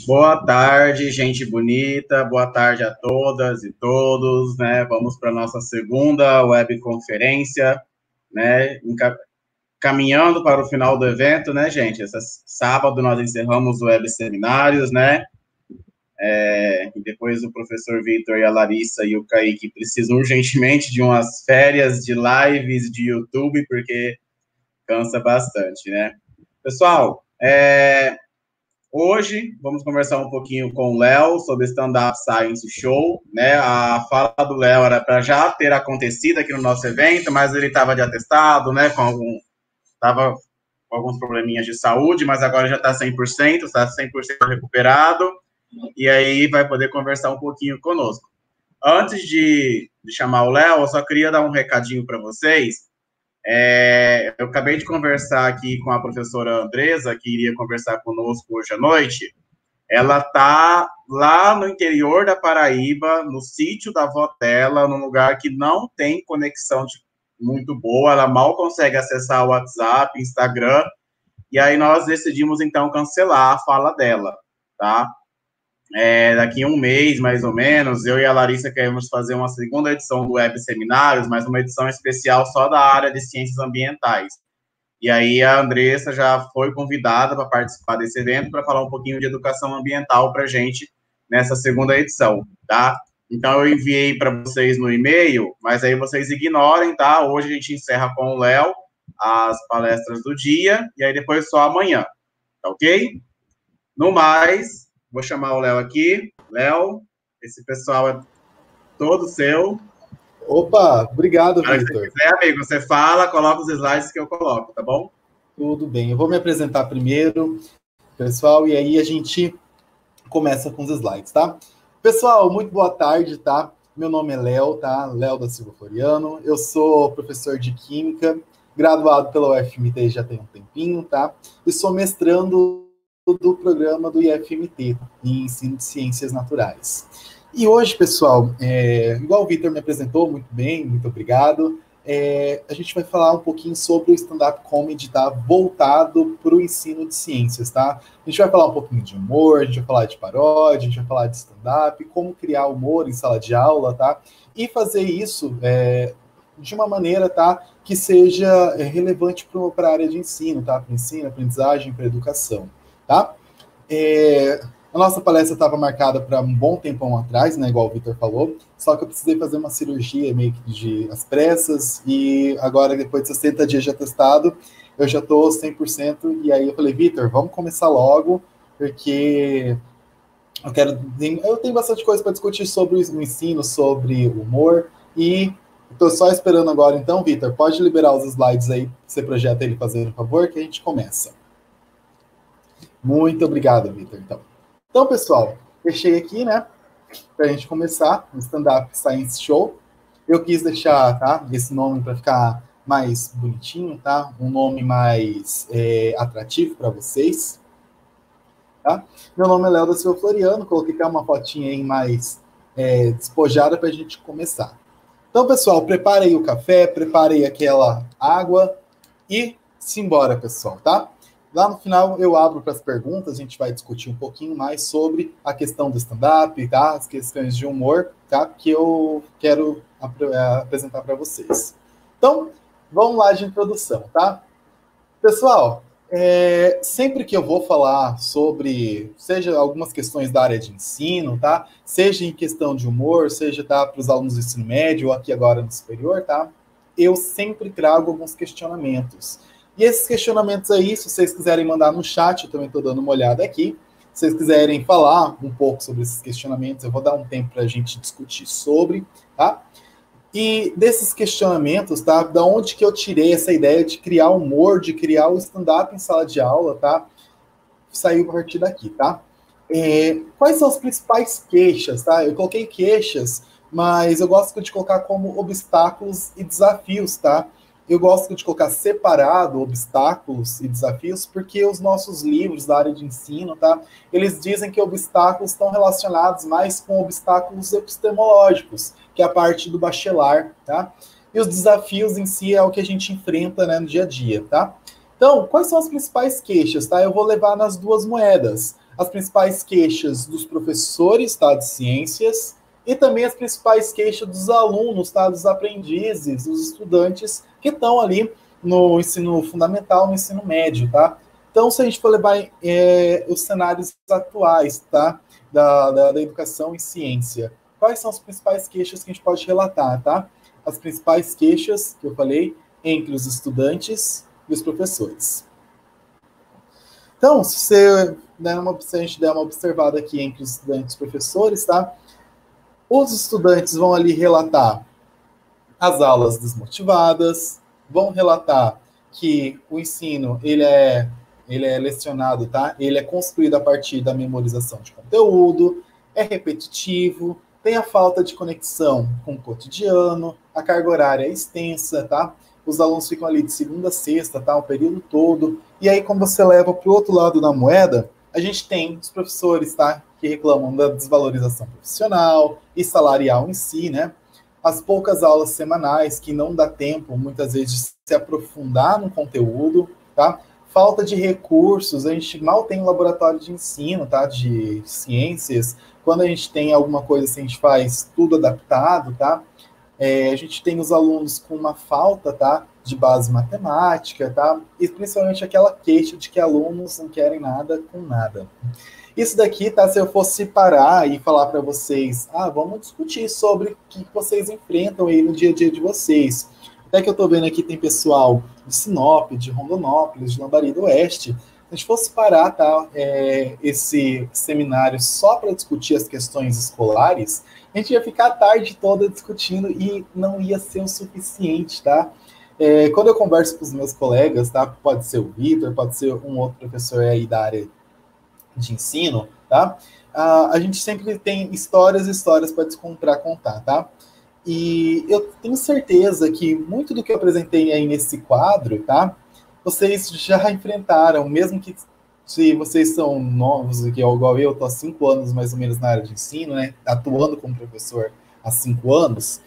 Boa tarde, gente bonita, boa tarde a todas e todos, né? Vamos para a nossa segunda webconferência, né? Caminhando para o final do evento, né, gente? Esse sábado nós encerramos o Web Seminários, né? E depois o professor Vitor e a Larissa e o Kaique precisam urgentemente de umas férias de lives de YouTube, porque cansa bastante, né? Pessoal, hoje vamos conversar um pouquinho com o Léo sobre Stand-Up Science Show, né? A fala do Léo era para já ter acontecido aqui no nosso evento, mas ele estava de atestado, né? Estava com alguns probleminhas de saúde, mas agora já está 100%, está 100% recuperado, e aí vai poder conversar um pouquinho conosco. Antes de chamar o Léo, eu só queria dar um recadinho para vocês. Eu acabei de conversar aqui com a professora Andresa, que iria conversar conosco hoje à noite. Ela está lá no interior da Paraíba, no sítio da avó dela, num lugar que não tem conexão muito boa, ela mal consegue acessar o WhatsApp, Instagram, e aí nós decidimos, então, cancelar a fala dela, tá? Daqui a um mês, mais ou menos, eu e a Larissa queremos fazer uma segunda edição do Web Seminários, mas uma edição especial só da área de ciências ambientais. E aí a Andressa já foi convidada para participar desse evento para falar um pouquinho de educação ambiental para a gente nessa segunda edição, tá? Então eu enviei para vocês no e-mail, mas aí vocês ignorem, tá? Hoje a gente encerra com o Léo as palestras do dia, e aí depois só amanhã, tá ok? No mais, vou chamar o Léo aqui. Léo, esse pessoal é todo seu. Opa, obrigado, Vitor. Se você quiser, amigo, você fala, coloca os slides que eu coloco, tá bom? Tudo bem, eu vou me apresentar primeiro, pessoal, e aí a gente começa com os slides, tá? Pessoal, muito boa tarde, tá? Meu nome é Léo, tá? Léo da Silva Floriano. Eu sou professor de Química, graduado pela UFMT já tem um tempinho, tá? E sou mestrando do programa do IFMT, em Ensino de Ciências Naturais. E hoje, pessoal, igual o Vitor me apresentou muito bem, muito obrigado, a gente vai falar um pouquinho sobre o stand-up comedy, tá? Voltado para o ensino de ciências, tá? A gente vai falar um pouquinho de humor, a gente vai falar de paródia, a gente vai falar de stand-up, como criar humor em sala de aula, tá? E fazer isso de uma maneira, tá? Que seja relevante para a área de ensino, tá? Para ensino, aprendizagem, para educação, tá? A nossa palestra estava marcada para um bom tempão atrás, né, igual o Vitor falou, só que eu precisei fazer uma cirurgia meio que às pressas, e agora, depois de 60 dias de atestado, eu já estou 100%, e aí eu falei, Vitor, vamos começar logo, porque eu tenho bastante coisa para discutir sobre o ensino, sobre o humor, e estou só esperando agora, então, Vitor, pode liberar os slides aí, você projeta ele fazendo um favor, que a gente começa. Muito obrigado, Vitor, Então, pessoal, deixei aqui, né, para a gente começar o Stand-Up Science Show. Eu quis deixar, tá, esse nome para ficar mais bonitinho, tá, um nome mais atrativo para vocês, tá? Meu nome é Léo da Silva Floriano, coloquei cá uma fotinha aí mais despojada para a gente começar. Então, pessoal, prepare aí o café, prepare aí aquela água e simbora, pessoal, tá? Lá no final eu abro para as perguntas, a gente vai discutir um pouquinho mais sobre a questão do stand-up, tá? As questões de humor, tá? Que eu quero apresentar para vocês. Então, vamos lá de introdução, tá? Pessoal, sempre que eu vou falar sobre, seja algumas questões da área de ensino, tá? Seja em questão de humor, seja tá, para os alunos do ensino médio ou aqui agora no superior, tá? Eu sempre trago alguns questionamentos. E esses questionamentos aí, se vocês quiserem mandar no chat, eu também estou dando uma olhada aqui. Se vocês quiserem falar um pouco sobre esses questionamentos, eu vou dar um tempo para a gente discutir sobre, tá? E desses questionamentos, tá? Da onde que eu tirei essa ideia de criar humor, de criar o stand-up em sala de aula, tá? Saiu a partir daqui, tá? Quais são as principais queixas, tá? Eu coloquei queixas, mas eu gosto de colocar como obstáculos e desafios, tá? Eu gosto de colocar separado obstáculos e desafios, porque os nossos livros da área de ensino, tá? Eles dizem que obstáculos estão relacionados mais com obstáculos epistemológicos, que é a parte do bacharel, tá? E os desafios em si é o que a gente enfrenta, né, no dia a dia, tá? Então, quais são as principais queixas, tá? Eu vou levar nas duas moedas. as principais queixas dos professores, tá, de ciências, e também as principais queixas dos alunos, tá, dos aprendizes, dos estudantes que estão ali no ensino fundamental, no ensino médio, tá? Então, se a gente for levar os cenários atuais, tá, da educação em ciência, quais são as principais queixas que a gente pode relatar, tá? As principais queixas que eu falei entre os estudantes e os professores. Então, se a gente der uma observada aqui entre os estudantes e os professores, tá? Os estudantes vão ali relatar as aulas desmotivadas, vão relatar que o ensino ele é lecionado, tá? Ele é construído a partir da memorização de conteúdo, é repetitivo, tem a falta de conexão com o cotidiano, a carga horária é extensa, tá? Os alunos ficam ali de segunda a sexta, tá? O período todo. E aí, quando você leva para o outro lado da moeda, a gente tem os professores, tá? Que reclamam da desvalorização profissional e salarial em si, né? As poucas aulas semanais, que não dá tempo, muitas vezes, de se aprofundar no conteúdo, tá? Falta de recursos, a gente mal tem um laboratório de ensino, tá? De ciências. Quando a gente tem alguma coisa assim, a gente faz tudo adaptado, tá? A gente tem os alunos com uma falta, tá, de base matemática, tá, e principalmente aquela queixa de que alunos não querem nada com nada. Isso daqui, tá, se eu fosse parar e falar para vocês, vamos discutir sobre o que vocês enfrentam aí no dia a dia de vocês. Até que eu estou vendo aqui tem pessoal de Sinop, de Rondonópolis, de Lambari do Oeste. Se a gente fosse parar, tá, esse seminário só para discutir as questões escolares, a gente ia ficar a tarde toda discutindo e não ia ser o suficiente, tá? Quando eu converso com os meus colegas, tá? Pode ser o Vitor, pode ser um outro professor aí da área de ensino, tá? A gente sempre tem histórias e histórias para contar, tá? E eu tenho certeza que muito do que eu apresentei aí nesse quadro, tá? Vocês já enfrentaram, mesmo que se vocês são novos, que é igual eu, estou há 5 anos mais ou menos na área de ensino, né? Atuando como professor há 5 anos,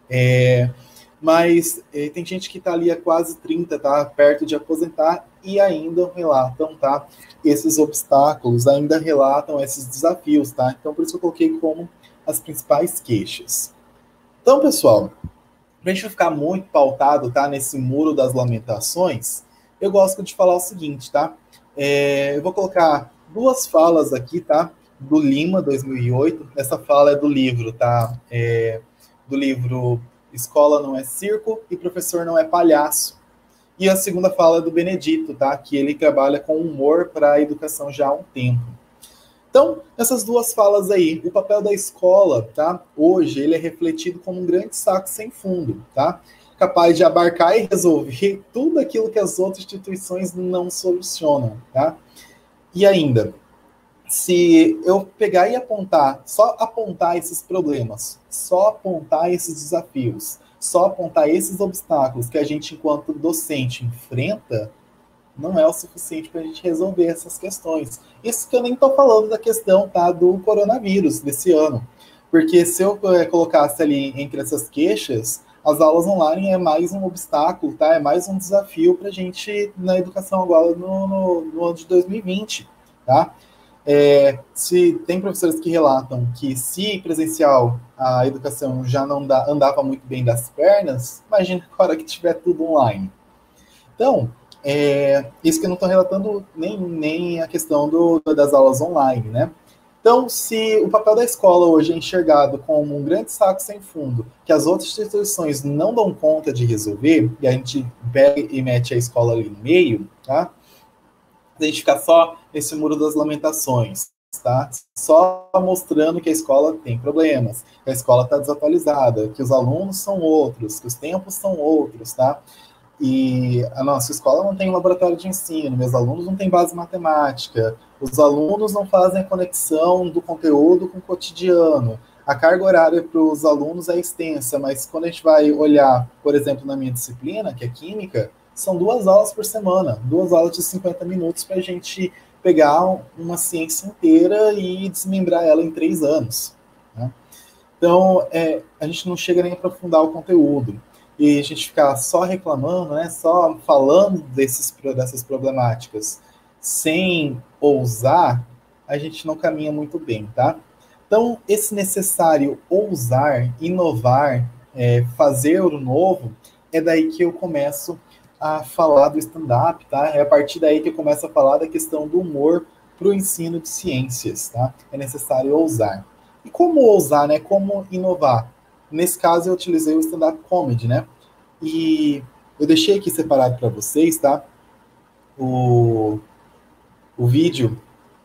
mas tem gente que está ali há quase 30, tá? Perto de aposentar e ainda relatam, tá? Esses obstáculos, ainda relatam esses desafios, tá? Então, por isso eu coloquei como as principais queixas. Então, pessoal, para a gente não ficar muito pautado, tá? Nesse muro das lamentações, eu gosto de falar o seguinte, tá? Eu vou colocar 2 falas aqui, tá? Do Lima, 2008. Essa fala é do livro, tá? Do livro Escola Não é Circo e Professor Não é Palhaço. E a segunda fala é do Benedito, tá? Que ele trabalha com humor para a educação já há um tempo. Então, essas 2 falas aí, o papel da escola, tá? Hoje, ele é refletido como um grande saco sem fundo, tá? Capaz de abarcar e resolver tudo aquilo que as outras instituições não solucionam, tá? E ainda, se eu pegar e apontar, só apontar esses problemas, só apontar esses desafios, só apontar esses obstáculos que a gente, enquanto docente, enfrenta, não é o suficiente para a gente resolver essas questões. Isso que eu nem estou falando da questão, tá, do coronavírus desse ano. Porque se eu colocasse ali entre essas queixas, as aulas online é mais um obstáculo, tá? É mais um desafio para a gente na educação agora no ano de 2020, tá? Se tem professores que relatam que se presencial a educação já não andava muito bem das pernas, imagina agora que tiver tudo online. Então, isso que eu não estou relatando nem a questão das aulas online, né? Então, se o papel da escola hoje é enxergado como um grande saco sem fundo, que as outras instituições não dão conta de resolver, e a gente pega e mete a escola ali no meio, tá? A gente fica só nesse muro das lamentações, tá? Só mostrando que a escola tem problemas, que a escola está desatualizada, que os alunos são outros, que os tempos são outros, tá? E a nossa escola não tem um laboratório de ensino, meus alunos não têm base matemática, os alunos não fazem a conexão do conteúdo com o cotidiano, a carga horária para os alunos é extensa, mas quando a gente vai olhar, por exemplo, na minha disciplina, que é Química, são 2 aulas por semana, 2 aulas de 50 minutos para a gente pegar uma ciência inteira e desmembrar ela em 3 anos. Né? Então, a gente não chega nem a aprofundar o conteúdo. E a gente ficar só reclamando, né, só falando dessas problemáticas, sem ousar, a gente não caminha muito bem, tá? Então, esse necessário ousar, inovar, fazer o novo, é daí que eu começo a falar do stand-up, tá? É a partir daí que eu começo a falar da questão do humor para o ensino de ciências, tá? É necessário ousar. E como ousar, né? Como inovar? Nesse caso, eu utilizei o stand-up comedy, né? E eu deixei aqui separado para vocês, tá? O vídeo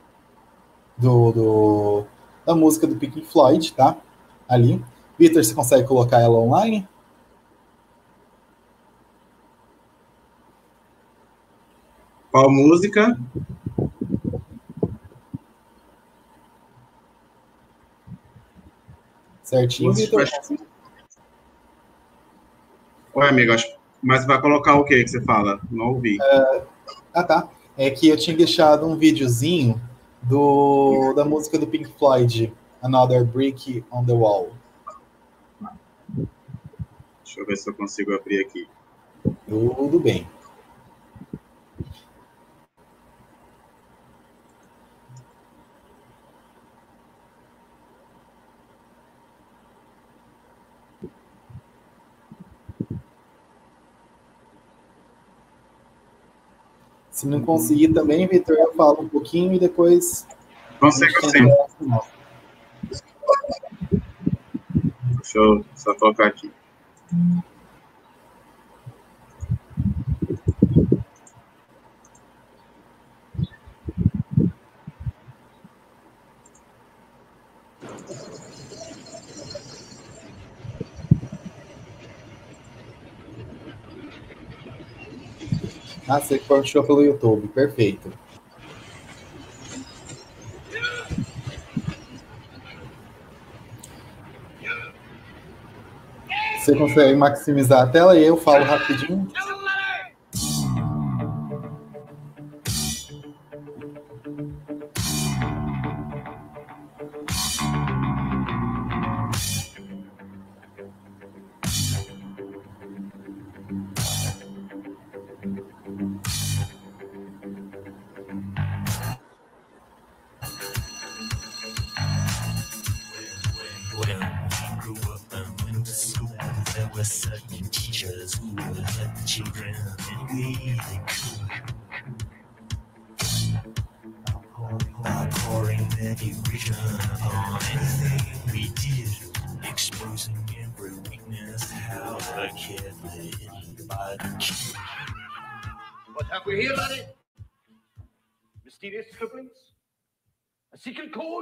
da música do Pink Floyd, tá? Ali. Vitor, você consegue colocar ela online? Qual música? Certinho, Vitor? Oi, amigo, mas vai colocar o que você fala? Não ouvi. Tá. É que eu tinha deixado um videozinho da música do Pink Floyd, Another Brick on the Wall. Deixa eu ver se eu consigo abrir aqui. Tudo bem. Se não conseguir também, Vitor, eu falo um pouquinho e depois... Consigo sim. Deixa eu só colocar aqui. Ah, você puxou pelo YouTube, perfeito. Você consegue maximizar a tela e eu falo rapidinho? What have we here, laddie? Mysterious scribblings? A secret code?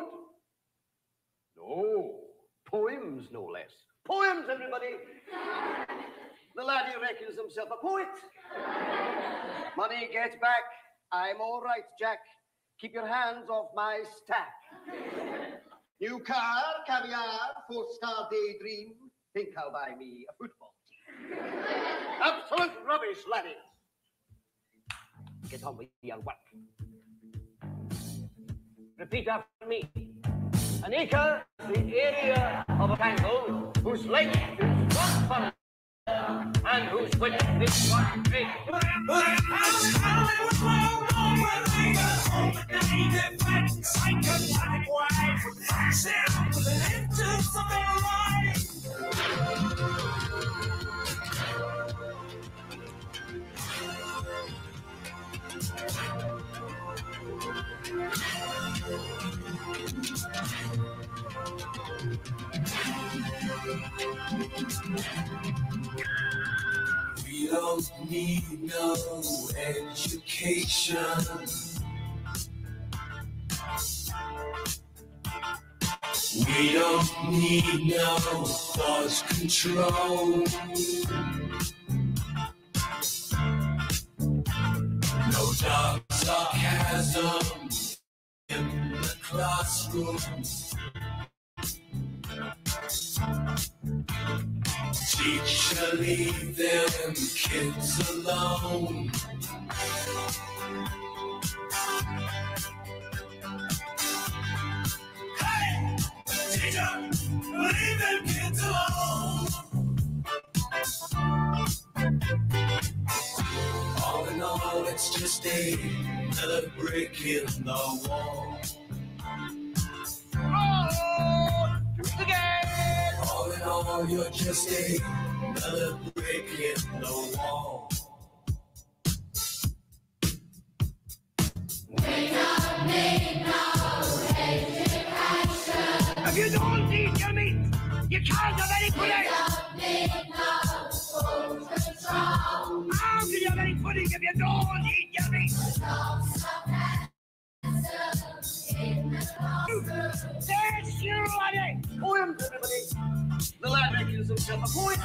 No. Poems, no less. Poems, everybody! The laddie reckons himself a poet. Money gets back. I'm all right, Jack. Keep your hands off my stack. New car, caviar, four-star daydream. Think I'll buy me a football team. Absolute rubbish, laddie. Get on with your work. Repeat after me. An acre is the area of a triangle whose length is 1 furlong and whose width is 1 cubit. We don't need no education. We don't need no thought control. No dark sarcasm in the classroom. Teacher, leave them kids alone. Hey, teacher, leave them kids alone. All in all, it's just another brick in the wall. road to the gate. All in all, you're just another brick in the wall. If you don't eat your meat, you can't have any pudding. How can you have any pudding if you don't eat your meat? That's your idea. Poems, everybody. The lad reckons himself a poet.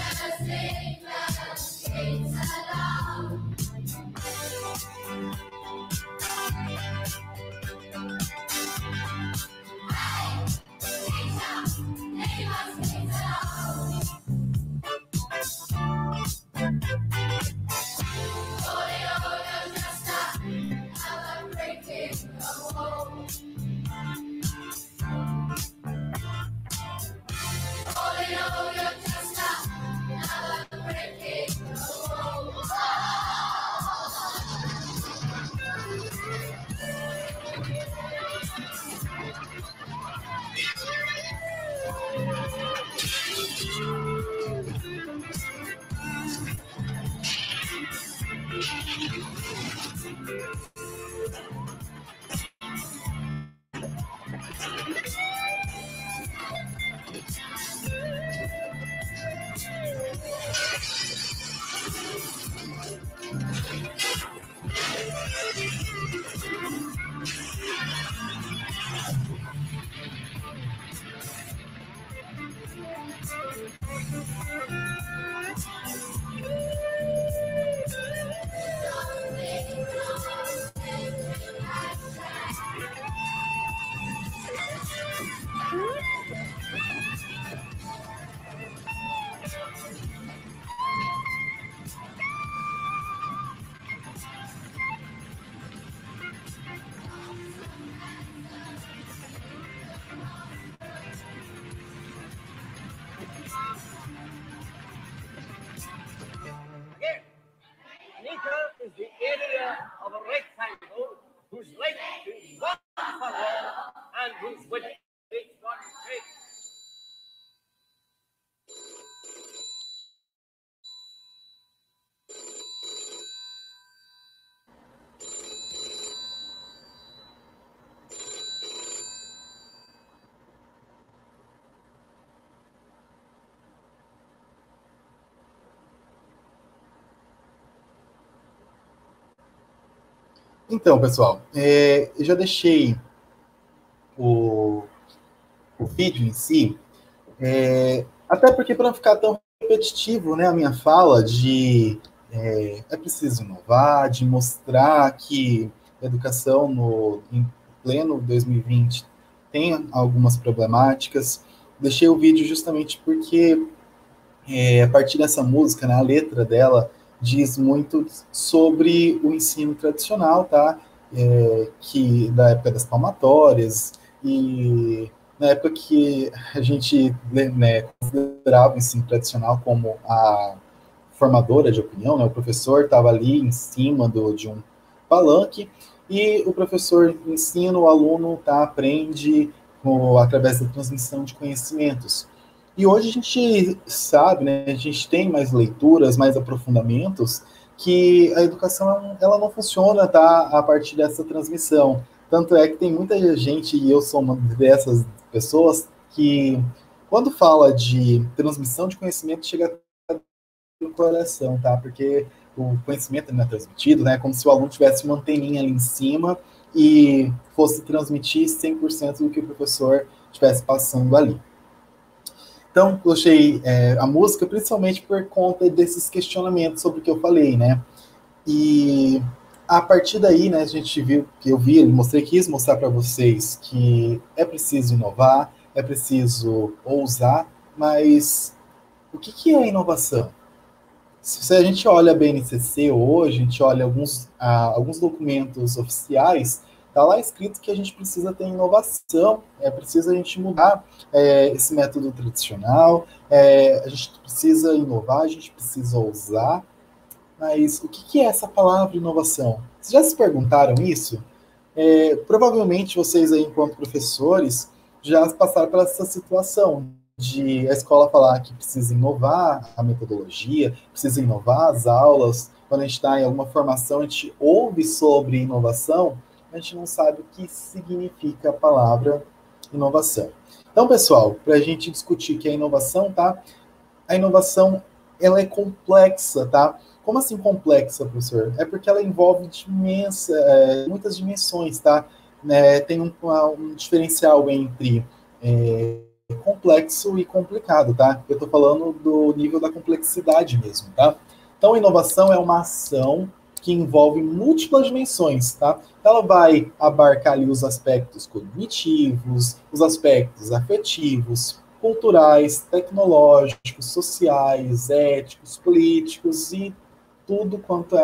Is the area of a rectangle whose length is 1 furlong and whose width is 1 cubit. Então, pessoal, eu já deixei o vídeo em si, até porque para não ficar tão repetitivo, né, a minha fala é preciso inovar, de mostrar que a educação em pleno 2020 tem algumas problemáticas. Deixei o vídeo justamente porque a partir dessa música, né, a letra dela diz muito sobre o ensino tradicional, tá? Que da época das palmatórias e na época que a gente, né, considerava o ensino tradicional como a formadora de opinião, né? O professor estava ali em cima de um palanque e o professor ensina, o aluno aprende através da transmissão de conhecimentos. E hoje a gente sabe, né, a gente tem mais leituras, mais aprofundamentos, que a educação ela não funciona, tá, a partir dessa transmissão. Tanto é que tem muita gente, e eu sou uma dessas pessoas, que quando fala de transmissão de conhecimento, chega no coração, tá? Porque o conhecimento não é transmitido, né? Como se o aluno tivesse uma anteninha ali em cima e fosse transmitir 100% do que o professor estivesse passando ali. Então, eu achei a música principalmente por conta desses questionamentos sobre o que eu falei, né? E a partir daí, né, a gente viu, quis mostrar para vocês que é preciso inovar, é preciso ousar, mas o que é inovação? Se a gente olha a BNCC hoje, a gente olha alguns documentos oficiais, está lá escrito que a gente precisa ter inovação, precisa a gente mudar esse método tradicional, a gente precisa inovar, a gente precisa ousar. Mas o que é essa palavra inovação? Vocês já se perguntaram isso? Provavelmente vocês aí, enquanto professores, já passaram por essa situação de a escola falar que precisa inovar a metodologia, precisa inovar as aulas. Quando a gente está em alguma formação, a gente ouve sobre inovação, a gente não sabe o que significa a palavra inovação. Então, pessoal, para a gente discutir o que é inovação, tá? A inovação, ela é complexa, tá? Como assim complexa, professor? É porque ela envolve muitas dimensões, tá? Tem um diferencial entre complexo e complicado, tá? Eu estou falando do nível da complexidade mesmo, tá? Então, a inovação é uma ação que envolve múltiplas dimensões, tá? Ela vai abarcar ali os aspectos cognitivos, os aspectos afetivos, culturais, tecnológicos, sociais, éticos, políticos e tudo quanto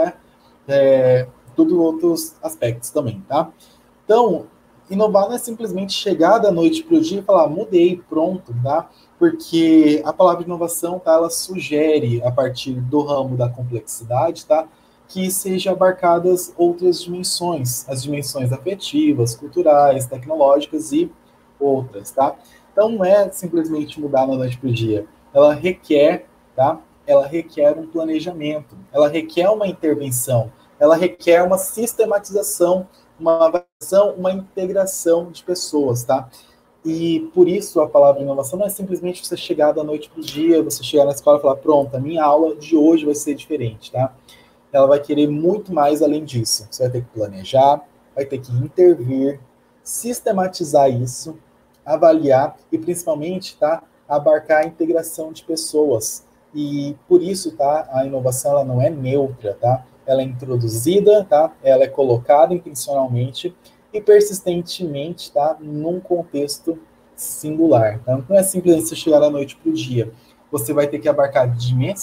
tudo outros aspectos também, tá? Então, inovar não é simplesmente chegar da noite para o dia e falar, mudei, pronto, tá? Porque a palavra inovação, tá, ela sugere, a partir do ramo da complexidade, tá, que seja abarcadas outras dimensões, as dimensões afetivas, culturais, tecnológicas e outras, tá? Então, não é simplesmente mudar da noite para o dia. Ela requer, tá? Ela requer um planejamento, ela requer uma intervenção, ela requer uma sistematização, uma avaliação, uma integração de pessoas, tá? E por isso a palavra inovação não é simplesmente você chegar da noite para o dia, você chegar na escola e falar, pronto, a minha aula de hoje vai ser diferente, tá? Ela vai querer muito mais além disso. Você vai ter que planejar, vai ter que intervir, sistematizar isso, avaliar e principalmente, tá, abarcar a integração de pessoas. E por isso, tá, a inovação ela não é neutra, tá? Ela é introduzida, tá? Ela é colocada intencionalmente e persistentemente, tá? Num contexto singular. Tá? Não é simplesmente você chegar da noite para o dia. Você vai ter que abarcar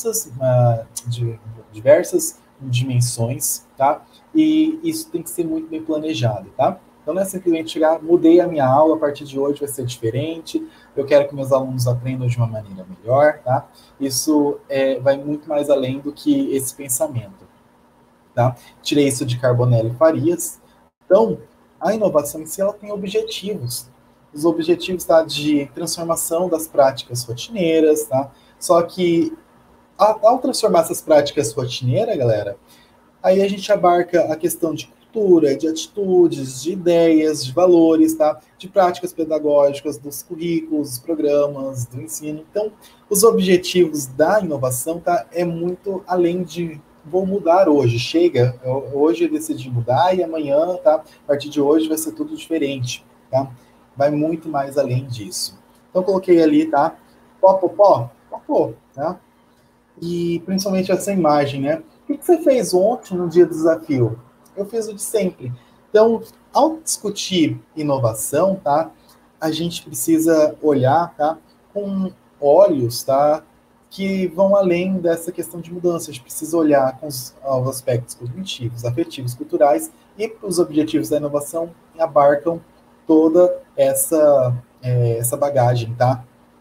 diversas dimensões, tá? E isso tem que ser muito bem planejado, tá? Então não é simplesmente chegar, mudei a minha aula, a partir de hoje vai ser diferente, eu quero que meus alunos aprendam de uma maneira melhor, tá? Isso vai muito mais além do que esse pensamento, tá? Tirei isso de Carbonell e Farias. Então, a inovação em si, ela tem objetivos. Os objetivos, tá, de transformação das práticas rotineiras, tá? Só que, ao transformar essas práticas rotineiras, galera, aí a gente abarca a questão de cultura, de atitudes, de ideias, de valores, tá? De práticas pedagógicas, dos currículos, dos programas, do ensino. Então, os objetivos da inovação, tá, é muito além de vou mudar hoje, chega, hoje eu decidi mudar e amanhã, tá? A partir de hoje vai ser tudo diferente, tá? Vai muito mais além disso. Então, coloquei ali, tá? Pó, tá? E principalmente essa imagem, né? O que você fez ontem no dia do desafio? Eu fiz o de sempre. Então, ao discutir inovação, tá? A gente precisa olhar, tá? Com olhos, tá? Que vão além dessa questão de mudança. A gente precisa olhar com os aspectos cognitivos, afetivos, culturais, e os objetivos da inovação abarcam toda essa bagagem, tá?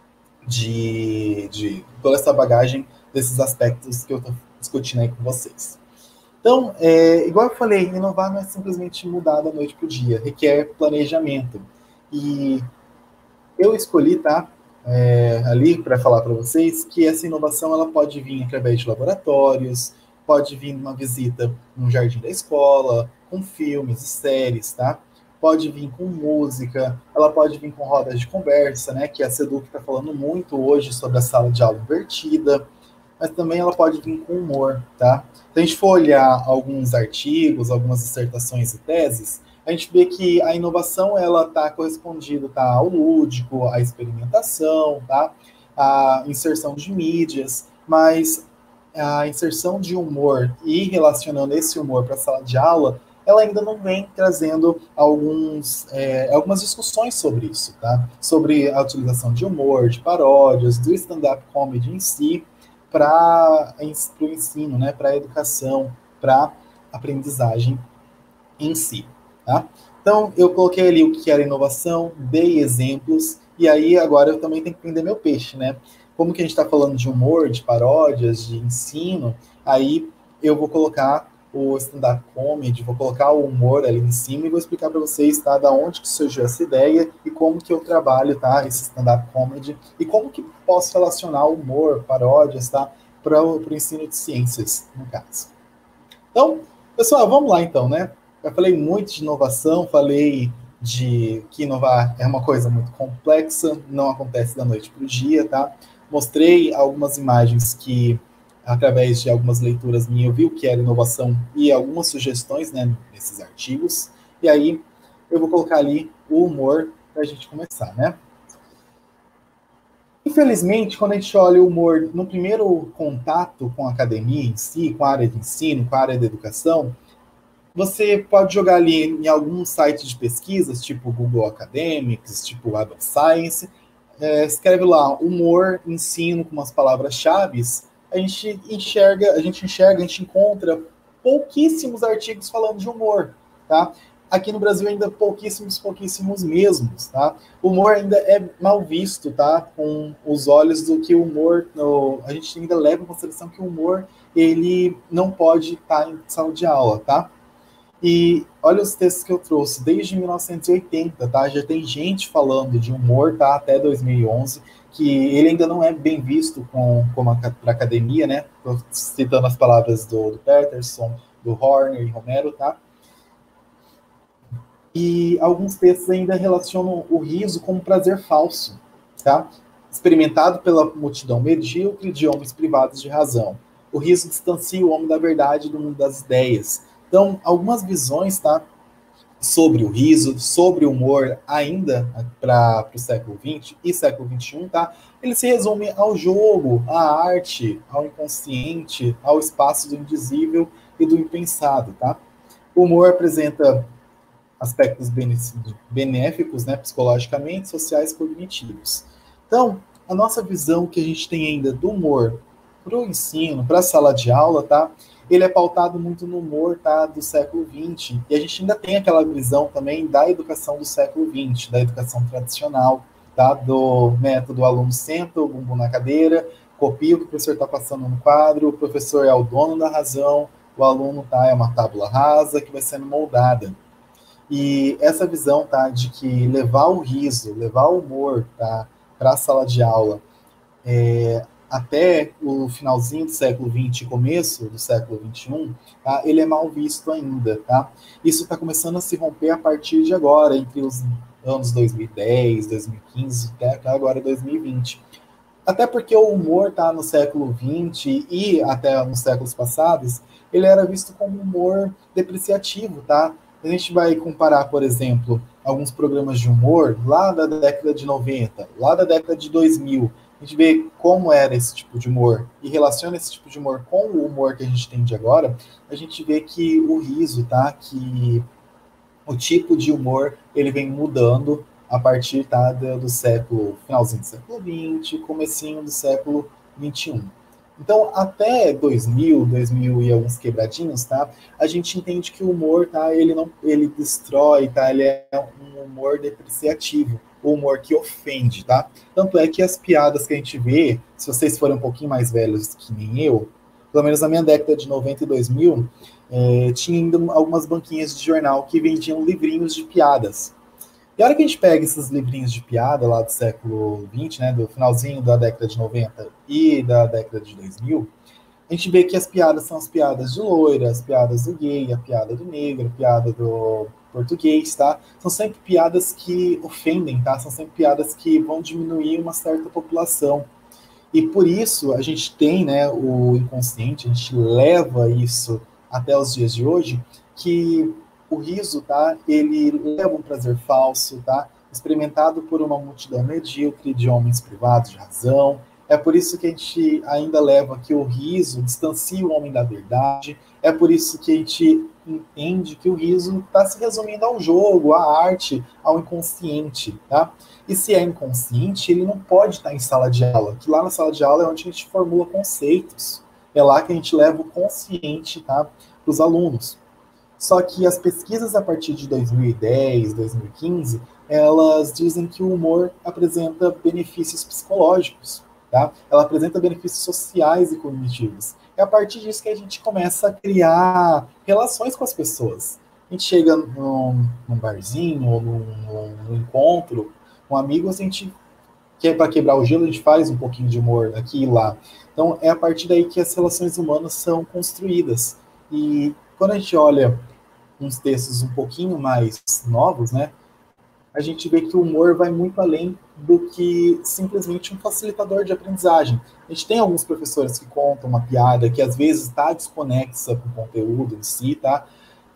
Toda essa bagagem desses aspectos que eu estou discutindo aí com vocês. Então, igual eu falei, inovar não é simplesmente mudar da noite para o dia, requer planejamento. E eu escolhi, tá? Ali para falar para vocês que essa inovação ela pode vir através de laboratórios, pode vir numa visita no jardim da escola, com filmes e séries, tá? Pode vir com música, ela pode vir com rodas de conversa, né? Que a Seduc está falando muito hoje sobre a sala de aula invertida, mas também ela pode vir com humor, tá? Se a gente for olhar alguns artigos, algumas dissertações e teses, a gente vê que a inovação, ela está correspondida, tá, ao lúdico, à experimentação, tá, à inserção de mídias, mas a inserção de humor e relacionando esse humor para a sala de aula, ela ainda não vem trazendo algumas discussões sobre isso, tá? Sobre a utilização de humor, de paródias, do stand-up comedy em si, para o ensino, né, para a educação, para a aprendizagem em si. Tá? Então, eu coloquei ali o que era inovação, dei exemplos, e aí agora eu também tenho que vender meu peixe, né? Como que a gente está falando de humor, de paródias, de ensino, aí eu vou colocar o stand-up comedy, vou colocar o humor ali em cima e vou explicar para vocês, tá, da onde que surgiu essa ideia e como que eu trabalho, tá, esse stand-up comedy e como que posso relacionar humor, paródias, tá, para o ensino de ciências, no caso. Então, pessoal, vamos lá então, né? Eu falei muito de inovação, falei de que inovar é uma coisa muito complexa, não acontece da noite para o dia, tá? Mostrei algumas imagens que, através de algumas leituras minhas, eu vi o que era inovação e algumas sugestões, né, nesses artigos. E aí, eu vou colocar ali o humor para a gente começar, né? Infelizmente, quando a gente olha o humor no primeiro contato com a academia em si, com a área de ensino, com a área da educação, você pode jogar ali em algum site de pesquisas, tipo Google Academics, tipo Web of Science, escreve lá humor, ensino com umas palavras-chave, a gente encontra pouquíssimos artigos falando de humor, tá? Aqui no Brasil ainda pouquíssimos mesmos, tá? O humor ainda é mal visto, tá? Com os olhos do que o humor, a gente ainda leva em consideração que o humor, ele não pode estar em sala de aula, tá? E olha os textos que eu trouxe, desde 1980, tá? Já tem gente falando de humor, tá? Até 2011, que ele ainda não é bem visto como a academia, né? Tô citando as palavras do Peterson, do Horner e Romero, tá? E alguns textos ainda relacionam o riso como prazer falso, tá? Experimentado pela multidão medíocre de homens privados de razão. O riso distancia o homem da verdade do mundo das ideias. Então, algumas visões, tá, sobre o riso, sobre o humor, ainda para o século XX e século XXI, tá? Ele se resume ao jogo, à arte, ao inconsciente, ao espaço do indizível e do impensado, tá? O humor apresenta aspectos benéficos, né, psicologicamente, sociais e cognitivos. Então, a nossa visão que a gente tem ainda do humor para o ensino, para a sala de aula, tá? Ele é pautado muito no humor, tá, do século XX. E a gente ainda tem aquela visão também da educação do século XX, da educação tradicional, tá? Do método aluno senta o bumbum na cadeira, copia o que o professor está passando no quadro, o professor é o dono da razão, o aluno, tá, é uma tábula rasa que vai sendo moldada. E essa visão, tá, de que levar o riso, levar o humor, tá, para a sala de aula, até o finalzinho do século XX e começo do século XXI, tá, ele é mal visto ainda, tá? Isso está começando a se romper a partir de agora, entre os anos 2010, 2015, até agora 2020. Até porque o humor, tá, no século XX e até nos séculos passados, ele era visto como humor depreciativo, tá? A gente vai comparar, por exemplo, alguns programas de humor lá da década de 90, lá da década de 2000, a gente vê como era esse tipo de humor e relaciona esse tipo de humor com o humor que a gente tem de agora, a gente vê que o riso, tá, que o tipo de humor, ele vem mudando a partir, tá, do século, finalzinho do século XX, comecinho do século XXI. Então, até 2000 e alguns quebradinhos, tá? A gente entende que o humor, tá? Ele destrói, tá? Ele é um humor depreciativo, o humor que ofende, tá? Tanto é que as piadas que a gente vê, se vocês forem um pouquinho mais velhos que nem eu, pelo menos na minha década de 90 e 2000, tinha ainda algumas banquinhas de jornal que vendiam livrinhos de piadas. E a hora que a gente pega esses livrinhos de piada lá do século XX, né, do finalzinho da década de 90 e da década de 2000, a gente vê que as piadas são as piadas de loira, as piadas do gay, a piada do negro, a piada do português, tá? São sempre piadas que ofendem, tá? São sempre piadas que vão diminuir uma certa população. E por isso a gente tem, né, o inconsciente, a gente leva isso até os dias de hoje, que o riso, tá, ele leva um prazer falso, tá, experimentado por uma multidão medíocre de homens privados de razão. É por isso que a gente ainda leva que o riso distancia o homem da verdade. É por isso que a gente entende que o riso está se resumindo ao jogo, à arte, ao inconsciente, tá? E se é inconsciente, ele não pode estar em sala de aula, que lá na sala de aula é onde a gente formula conceitos. É lá que a gente leva o consciente, tá, para os alunos. Só que as pesquisas a partir de 2010, 2015, elas dizem que o humor apresenta benefícios psicológicos, tá? Ela apresenta benefícios sociais e cognitivos. é a partir disso que a gente começa a criar relações com as pessoas. A gente chega num barzinho ou num encontro com amigos, a gente quer, para quebrar o gelo, a gente faz um pouquinho de humor aqui e lá. Então, é a partir daí que as relações humanas são construídas. E quando a gente olha uns textos um pouquinho mais novos, né, a gente vê que o humor vai muito além do que simplesmente um facilitador de aprendizagem. A gente tem alguns professores que contam uma piada que às vezes está desconexa com o conteúdo em si, tá?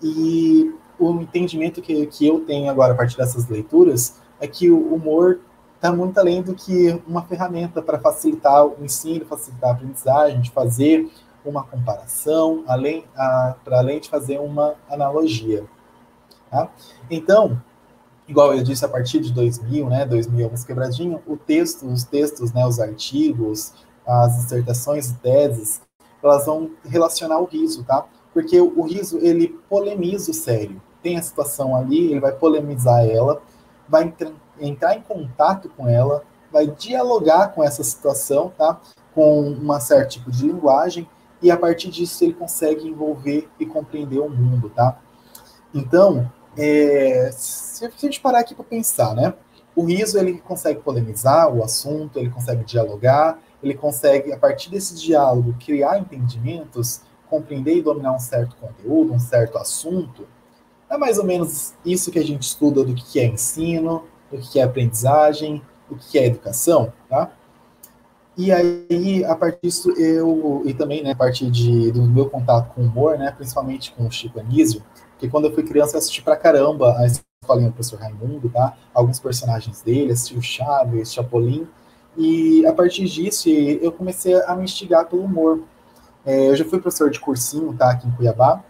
E o entendimento que eu tenho agora a partir dessas leituras é que o humor está muito além do que uma ferramenta para facilitar o ensino, facilitar a aprendizagem, de fazer uma comparação, para além de fazer uma analogia. Tá? Então, igual eu disse, a partir de 2000, né, 2000 alguns quebradinho, os textos, né, os artigos, as dissertações e teses, elas vão relacionar o riso, tá? Porque o riso, ele polemiza o sério. Tem a situação ali, ele vai polemizar ela, vai entrar em contato com ela, vai dialogar com essa situação, tá? Com um certo tipo de linguagem, e a partir disso ele consegue envolver e compreender o mundo, tá? Então, se a gente parar aqui para pensar, né? O riso, ele consegue polemizar o assunto, ele consegue dialogar, ele consegue, a partir desse diálogo, criar entendimentos, compreender e dominar um certo conteúdo, um certo assunto. É mais ou menos isso que a gente estuda do que é ensino, do que é aprendizagem, do que é educação, tá? E aí, a partir disso, e também, né, a partir do meu contato com o humor, né, principalmente com o Chico Anísio, porque quando eu fui criança eu assisti pra caramba a Escolinha do Professor Raimundo, tá? Alguns personagens dele, assisti o Chaves, Chapolin, e a partir disso eu comecei a me instigar pelo humor. Eu já fui professor de cursinho, tá, aqui em Cuiabá,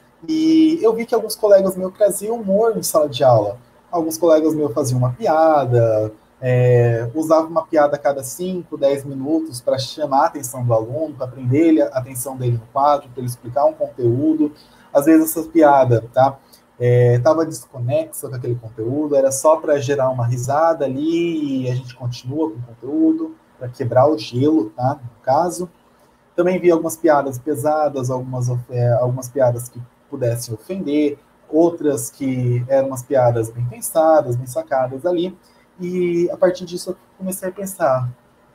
e eu vi que alguns colegas meus traziam humor em sala de aula. Alguns colegas meus faziam uma piada, usavam uma piada a cada 5, 10 minutos para chamar a atenção do aluno, para prender a atenção dele no quadro, para ele explicar um conteúdo. Às vezes essa piada, tá, estava desconexa com aquele conteúdo, era só para gerar uma risada ali e a gente continua com o conteúdo, para quebrar o gelo, tá, no caso. Também vi algumas piadas pesadas, algumas piadas que pudessem ofender, outras que eram umas piadas bem pensadas, bem sacadas ali. E a partir disso eu comecei a pensar,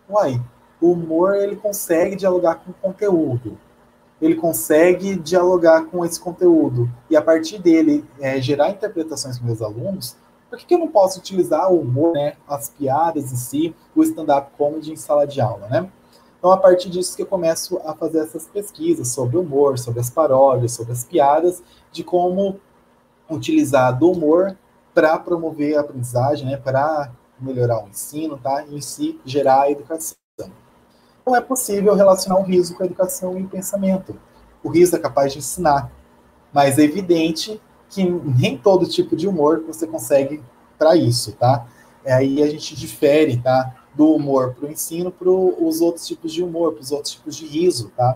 o humor, ele consegue dialogar com o conteúdo, ele consegue dialogar com esse conteúdo, e a partir dele gerar interpretações com meus alunos. Por que eu não posso utilizar o humor, né, as piadas em si, o stand-up comedy em sala de aula, né? Então, a partir disso que eu começo a fazer essas pesquisas sobre o humor, sobre as paródias, sobre as piadas, de como utilizar do humor para promover a aprendizagem, né, para melhorar o ensino, tá? E em si, gerar a educação. Então, é possível relacionar o riso com a educação e o pensamento. O riso é capaz de ensinar, mas é evidente que nem todo tipo de humor você consegue para isso, tá? Aí a gente difere, tá? Do humor para o ensino, para os outros tipos de humor, para os outros tipos de riso, tá?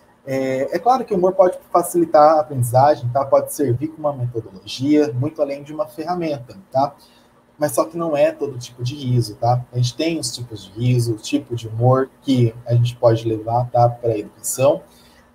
É claro que o humor pode facilitar a aprendizagem, tá? Pode servir como uma metodologia, muito além de uma ferramenta, tá? Mas só que não é todo tipo de riso, tá? A gente tem os tipos de riso, o tipo de humor que a gente pode levar, tá, para a educação,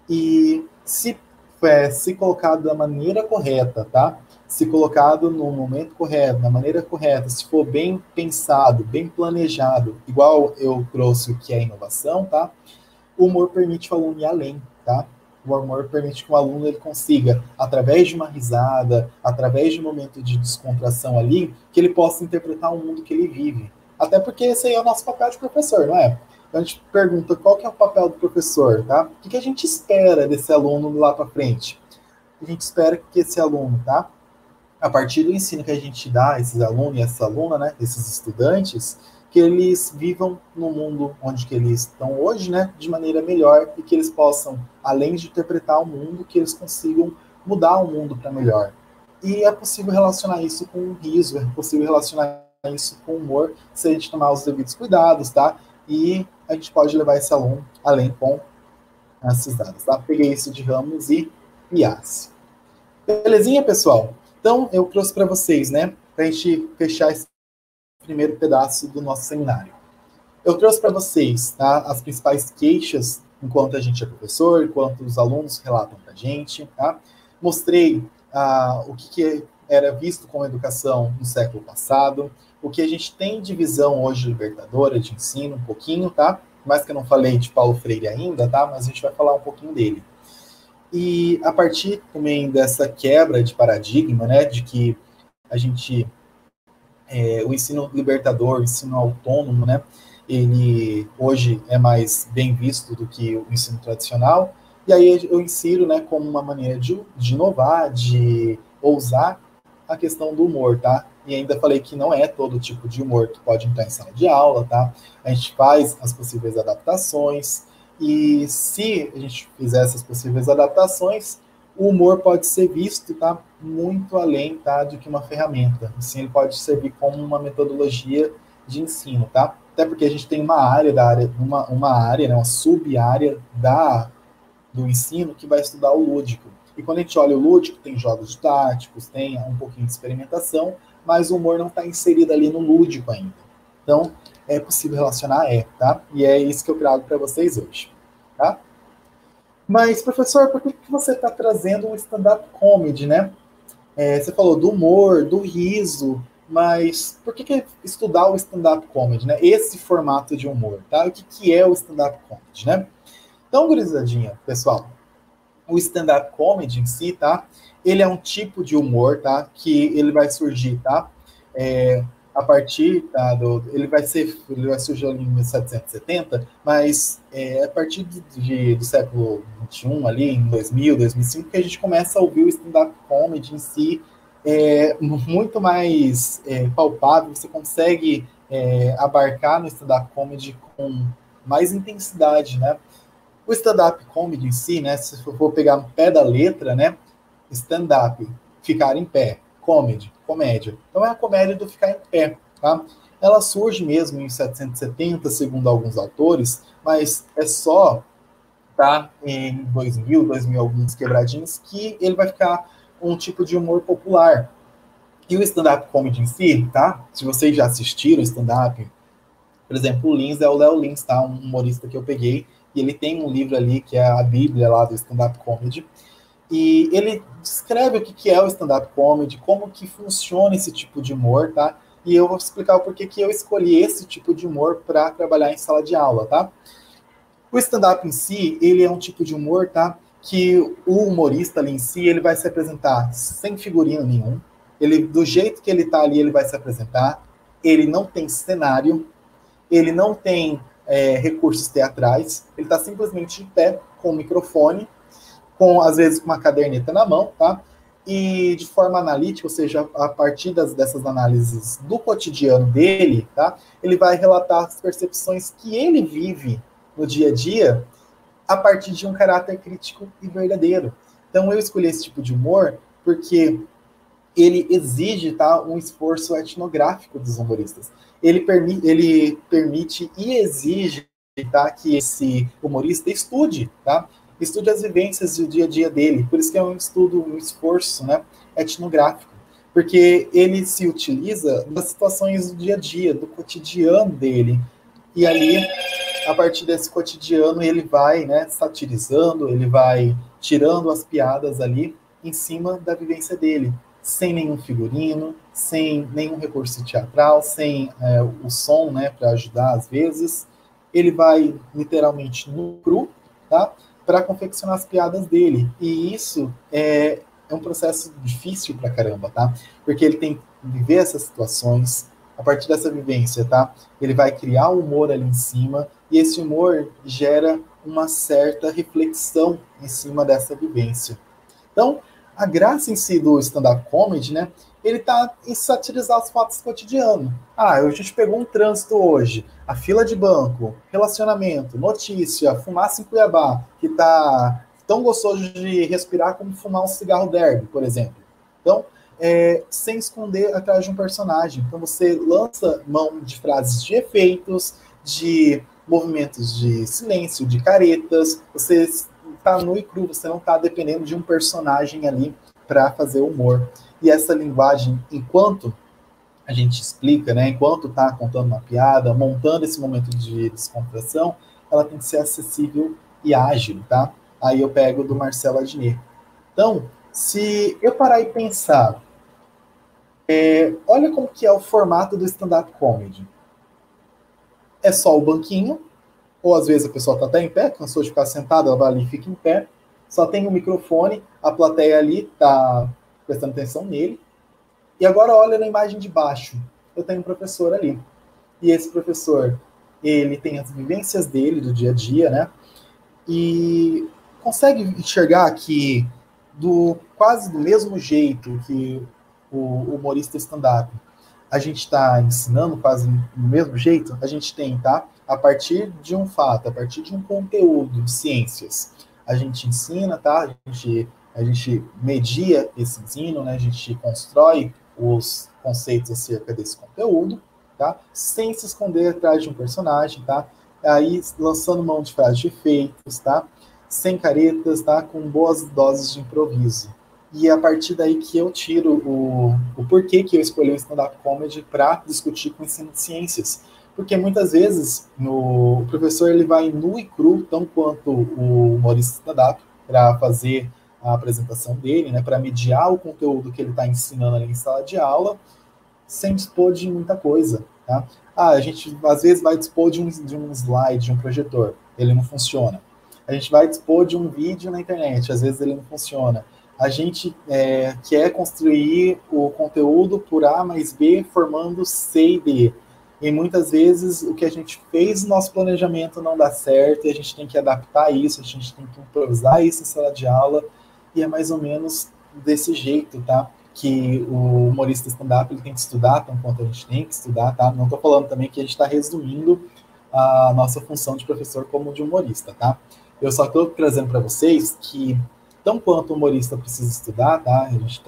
e se colocado da maneira correta, tá? Se colocado no momento correto, na maneira correta, se for bem pensado, bem planejado, igual eu trouxe o que é inovação, tá? O humor permite o aluno ir além, tá? O humor permite que o aluno ele consiga, através de uma risada, através de um momento de descontração ali, que ele possa interpretar o mundo que ele vive. Até porque esse aí é o nosso papel de professor, não é? Então a gente pergunta qual que é o papel do professor, tá? O que a gente espera desse aluno lá para frente? A gente espera que esse aluno, tá? A partir do ensino que a gente dá a esses alunos e essa aluna, né, esses estudantes, que eles vivam no mundo onde que eles estão hoje, né, de maneira melhor, e que eles possam, além de interpretar o mundo, que eles consigam mudar o mundo para melhor. E é possível relacionar isso com riso, é possível relacionar isso com humor, se a gente tomar os devidos cuidados, tá? E a gente pode levar esse aluno além com esses dados, tá? Peguei isso de Ramos e Piazzi. Belezinha, pessoal? Então, eu trouxe para vocês, né, para a gente fechar esse primeiro pedaço do nosso seminário. Eu trouxe para vocês, tá, as principais queixas enquanto a gente é professor, enquanto os alunos relatam para a gente, tá? Mostrei o que era visto como educação no século passado, o que a gente tem de visão hoje libertadora de ensino, um pouquinho, tá? Mais que eu não falei de Paulo Freire ainda, tá? Mas a gente vai falar um pouquinho dele. E a partir também dessa quebra de paradigma, né, de que a gente, o ensino libertador, o ensino autônomo, né, ele hoje é mais bem visto do que o ensino tradicional, e aí eu insiro, né, como uma maneira de inovar, de ousar a questão do humor, tá? E ainda falei que não é todo tipo de humor que pode entrar em sala de aula, tá? A gente faz as possíveis adaptações, e se a gente fizer essas possíveis adaptações, o humor pode ser visto, tá, muito além, tá, do que uma ferramenta. Assim, ele pode servir como uma metodologia de ensino, tá? Até porque a gente tem uma área né, uma sub-área do ensino que vai estudar o lúdico. E quando a gente olha o lúdico, tem jogos didáticos, tem um pouquinho de experimentação, mas o humor não está inserido ali no lúdico ainda. Então, é possível relacionar, tá? E é isso que eu trago para vocês hoje, tá? Mas, professor, por que você está trazendo um stand-up comedy, né? Você falou do humor, do riso, mas por que estudar o stand-up comedy, né? Esse formato de humor, tá? O que é o stand-up comedy, né? Então, gurizadinha, pessoal, o stand-up comedy em si, tá? Ele é um tipo de humor, tá? Que ele vai surgir, tá? A partir, tá, ele vai surgir ali em 1770, mas a partir do século XXI, ali em 2000, 2005, que a gente começa a ouvir o stand-up comedy em si muito mais palpável, você consegue abarcar no stand-up comedy com mais intensidade, né? O stand-up comedy em si, né, se eu for pegar no pé da letra, né, stand-up, ficar em pé, comedy, comédia. Então é a comédia do ficar em pé, tá? Ela surge mesmo em 1770, segundo alguns autores, mas é só, tá, em 2000 alguns quebradinhos, que ele vai ficar um tipo de humor popular. E o stand-up comedy em si, tá? Se vocês já assistiram stand-up, por exemplo, o Lins é o Léo Lins, tá? Um humorista que eu peguei, e ele tem um livro ali, que é a Bíblia lá do stand-up comedy, e ele descreve o que é o stand-up comedy, como que funciona esse tipo de humor, tá? E eu vou explicar o porquê que eu escolhi esse tipo de humor para trabalhar em sala de aula, tá? O stand-up em si, ele é um tipo de humor, tá? Que o humorista ali em si, ele vai se apresentar sem figurino nenhum, ele, do jeito que ele tá ali, ele vai se apresentar, ele não tem cenário, ele não tem recursos teatrais, ele está simplesmente de pé, com o microfone, com, às vezes, uma caderneta na mão, tá? E de forma analítica, ou seja, a partir dessas análises do cotidiano dele, tá? Ele vai relatar as percepções que ele vive no dia a dia a partir de um caráter crítico e verdadeiro. Então, eu escolhi esse tipo de humor porque ele exige, tá, um esforço etnográfico dos humoristas. Ele permite e exige, tá, que esse humorista estude, tá? Estude as vivências do dia a dia dele. Por isso que é um estudo, um esforço, né, etnográfico. Porque ele se utiliza das situações do dia a dia, do cotidiano dele. E ali, a partir desse cotidiano, ele vai, né, satirizando, ele vai tirando as piadas ali em cima da vivência dele, sem nenhum figurino, sem nenhum recurso teatral, sem o som, né, para ajudar às vezes. Ele vai literalmente no cru, tá, para confeccionar as piadas dele. E isso é um processo difícil pra caramba, tá? Porque ele tem que viver essas situações, a partir dessa vivência, tá? Ele vai criar um humor ali em cima, e esse humor gera uma certa reflexão em cima dessa vivência. Então, a graça em si do stand-up comedy, né? Ele tá em satirizar os fatos cotidianos. A gente pegou um trânsito hoje, a fila de banco, relacionamento, notícia, fumaça em Cuiabá, que tá tão gostoso de respirar como fumar um cigarro derby, por exemplo. Então, sem esconder atrás de um personagem. Então, você lança mão de frases de efeitos, de movimentos de silêncio, de caretas. Você está nu e cru, você não está dependendo de um personagem ali para fazer humor. E essa linguagem, enquanto a gente explica, né, enquanto está contando uma piada, montando esse momento de descontração, ela tem que ser acessível e ágil, tá? Aí eu pego do Marcelo Adnet. Então, se eu parar e pensar, olha como que é o formato do stand-up comedy. É só o banquinho, ou às vezes a pessoa está até em pé, cansou de ficar sentada, ela vai ali e fica em pé, só tem o microfone, a plateia ali está prestando atenção nele, e agora olha na imagem de baixo, eu tenho um professor ali, e esse professor, ele tem as vivências dele do dia a dia, né, e consegue enxergar que quase do mesmo jeito que o humorista stand-up, a gente está ensinando quase do mesmo jeito, a gente tem, tá? A partir de um fato, a partir de um conteúdo de ciências, a gente ensina, tá? A gente media esse ensino, né? A gente constrói os conceitos acerca desse conteúdo, tá? Sem se esconder atrás de um personagem, tá? Aí lançando mão de frases de efeitos, tá? Sem caretas, tá? Com boas doses de improviso. E é a partir daí que eu tiro o porquê que eu escolhi o stand-up comedy para discutir com o ensino de ciências. Porque muitas vezes o professor ele vai nu e cru, tão quanto o humorista stand-up, para fazer a apresentação dele, né, para mediar o conteúdo que ele está ensinando ali em sala de aula, sem dispor de muita coisa. Tá? A gente às vezes vai dispor de um slide, de um projetor, ele não funciona. A gente vai dispor de um vídeo na internet, às vezes ele não funciona. A gente quer construir o conteúdo por A mais B, formando C e D. E muitas vezes o que a gente fez no nosso planejamento não dá certo, e a gente tem que adaptar isso, a gente tem que improvisar isso em sala de aula, e é mais ou menos desse jeito, tá? Que o humorista stand-up ele tem que estudar, tanto quanto a gente tem que estudar, tá? Não estou falando também que a gente está resumindo a nossa função de professor como de humorista, tá? Eu só estou trazendo para vocês que tão quanto o humorista precisa estudar, tá? A gente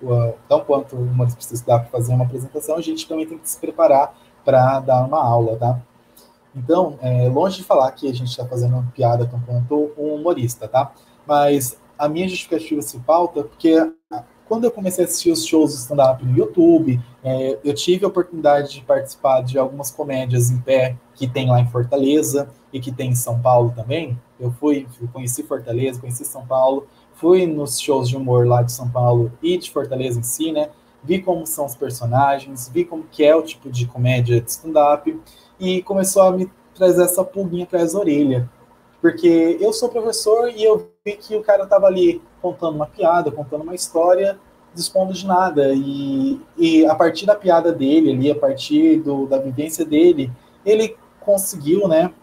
tão quanto o humorista precisa estudar para fazer uma apresentação, a gente também tem que se preparar para dar uma aula, tá? Então, longe de falar que a gente está fazendo uma piada tão quanto um humorista, tá? Mas a minha justificativa se pauta porque quando eu comecei a assistir os shows de stand-up no YouTube, eu tive a oportunidade de participar de algumas comédias em pé que tem lá em Fortaleza e que tem em São Paulo também. Eu conheci Fortaleza, conheci São Paulo, fui nos shows de humor lá de São Paulo e de Fortaleza em si, né? Vi como são os personagens, vi como que é o tipo de comédia de stand-up e começou a me trazer essa pulguinha atrás da orelha. Porque eu sou professor e eu vi que o cara estava ali contando uma piada, contando uma história, dispondo de nada. E a partir da piada dele ali, a partir da vivência dele, ele conseguiu, né,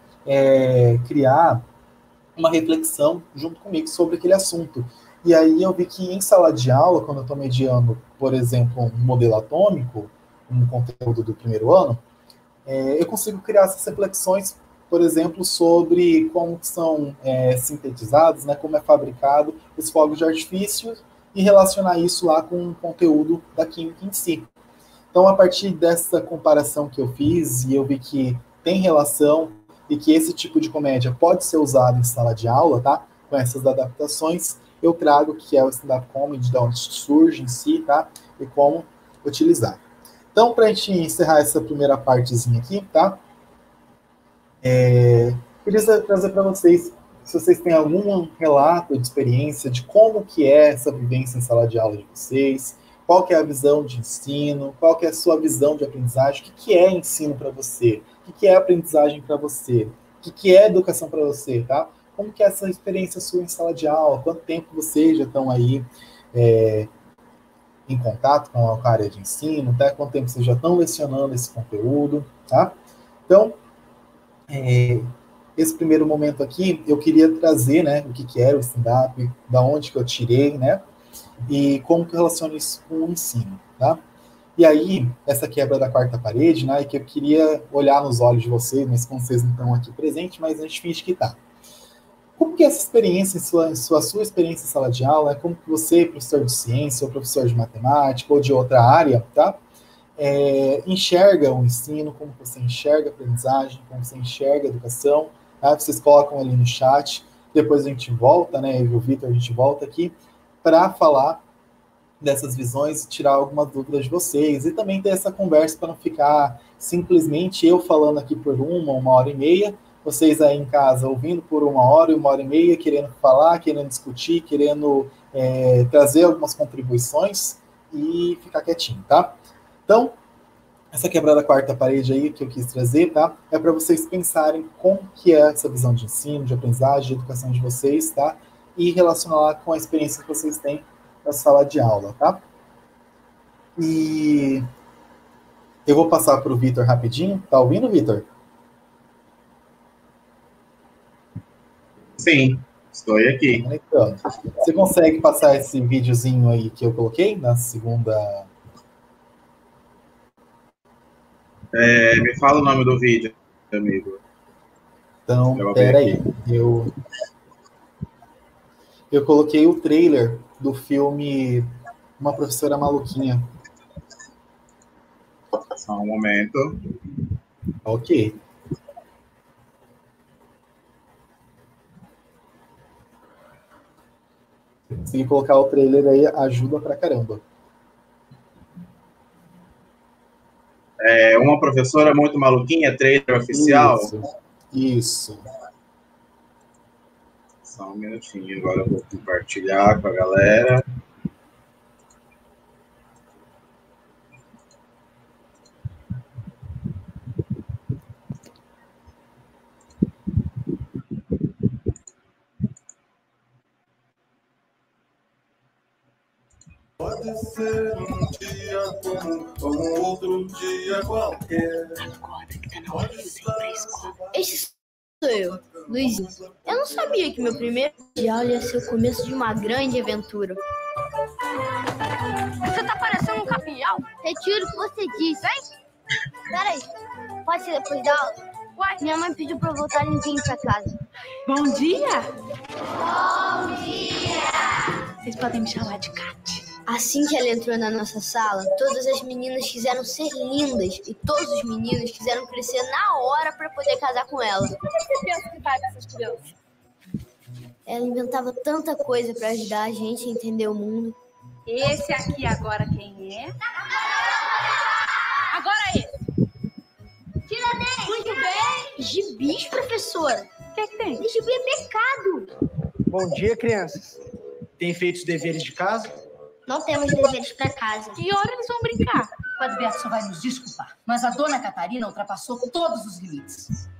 criar uma reflexão junto comigo sobre aquele assunto. E aí eu vi que em sala de aula, quando eu estou mediando, por exemplo, um modelo atômico, um conteúdo do primeiro ano, eu consigo criar essas reflexões, por exemplo, sobre como são sintetizados, né, como é fabricado os fogos de artifício e relacionar isso lá com o conteúdo da química em si. Então, a partir dessa comparação que eu fiz, e eu vi que tem relação e que esse tipo de comédia pode ser usado em sala de aula, tá? Com essas adaptações, eu trago que é o stand-up comedy, de onde surge em si, tá? E como utilizar. Então, para a gente encerrar essa primeira partezinha aqui, tá? Queria trazer para vocês, se vocês têm algum relato de experiência de como que é essa vivência em sala de aula de vocês, qual que é a visão de ensino, qual que é a sua visão de aprendizagem, o que é ensino para você, o que é aprendizagem para você, o que é educação para você, tá? Como que é essa experiência sua em sala de aula, quanto tempo vocês já estão aí em contato com a área de ensino, tá? Quanto tempo vocês já estão lecionando esse conteúdo, tá? Então, esse primeiro momento aqui, eu queria trazer, né, o que era o stand-up, da onde que eu tirei, né, e como que eu relaciono isso com o ensino, tá? E aí, essa quebra da quarta parede, né, que eu queria olhar nos olhos de vocês, mas como vocês não estão aqui presentes, mas a gente finge que tá. Como que é essa experiência, sua experiência em sala de aula, como que você, professor de ciência, ou professor de matemática, ou de outra área, tá? Enxerga o ensino, como você enxerga a aprendizagem, como você enxerga a educação, tá? Vocês colocam ali no chat, depois a gente volta, né, eu e o Vitor, a gente volta aqui, para falar dessas visões e tirar algumas dúvidas de vocês, e também ter essa conversa para não ficar simplesmente eu falando aqui por uma hora e meia, vocês aí em casa ouvindo por 1 hora e meia, querendo falar, querendo discutir, querendo trazer algumas contribuições e ficar quietinho, tá? Então, essa quebrada da quarta parede aí que eu quis trazer, tá? É para vocês pensarem como que é essa visão de ensino, de aprendizagem, de educação de vocês, tá? E relacionar com a experiência que vocês têm na sala de aula, tá? E eu vou passar para o Vitor rapidinho. Tá ouvindo, Vitor? Sim, estou aqui. Então, você consegue passar esse videozinho aí que eu coloquei na segunda... Me fala o nome do vídeo, amigo. Então, peraí. Eu coloquei o trailer do filme Uma Professora Maluquinha. Só um momento. Ok. Se conseguir colocar o trailer aí, ajuda pra caramba. Uma professora muito maluquinha, trailer oficial. Isso. Só um minutinho, agora eu vou compartilhar com a galera. Pode ser um dia como outro dia qualquer. Acorda que tá na hora de você ir pra escola. Esse sou eu, Luizinho. Eu não sabia que meu primeiro dia de aula ia ser o começo de uma grande aventura. Você tá parecendo um capial. Retiro o que você disse, hein? Peraí, pode ser depois da aula? Uai, minha mãe pediu pra eu voltar limpinho pra casa. Bom dia! Bom dia! Vocês podem me chamar de Kat. Assim que ela entrou na nossa sala, todas as meninas quiseram ser lindas e todos os meninos quiseram crescer na hora para poder casar com ela. Por que você pensa que faz essas crianças? Ela inventava tanta coisa para ajudar a gente a entender o mundo. Esse aqui agora quem é? Agora esse! Tira dele! Muito bem! Gibis, professora! O que tem? Gibi é pecado! Bom dia, crianças. Tem feito os deveres de casa? Não temos deveres para casa. Que hora eles vão brincar? O Adalberto só vai nos desculpar, mas a dona Catarina ultrapassou todos os limites.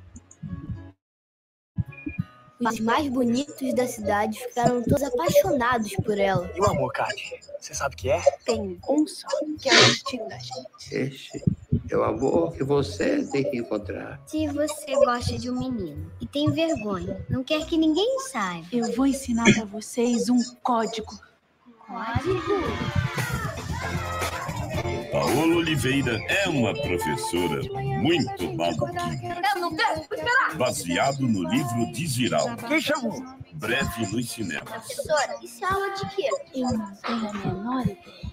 Os mais bonitos da cidade ficaram todos apaixonados por ela. E o amor, Kate? Você sabe o que é? Tem um só, que é o destino da gente. Este é o amor que você tem que encontrar. Se você gosta de um menino e tem vergonha, não quer que ninguém saiba. Eu vou ensinar para vocês um código. Código? Paola Oliveira é uma professora muito maluquinha. Eu não devo esperar! Baseado no livro de Giral. Quem chamou? Breve nos cinemas. Professora, isso é aula de quê? Eu não tenho a menor ideia.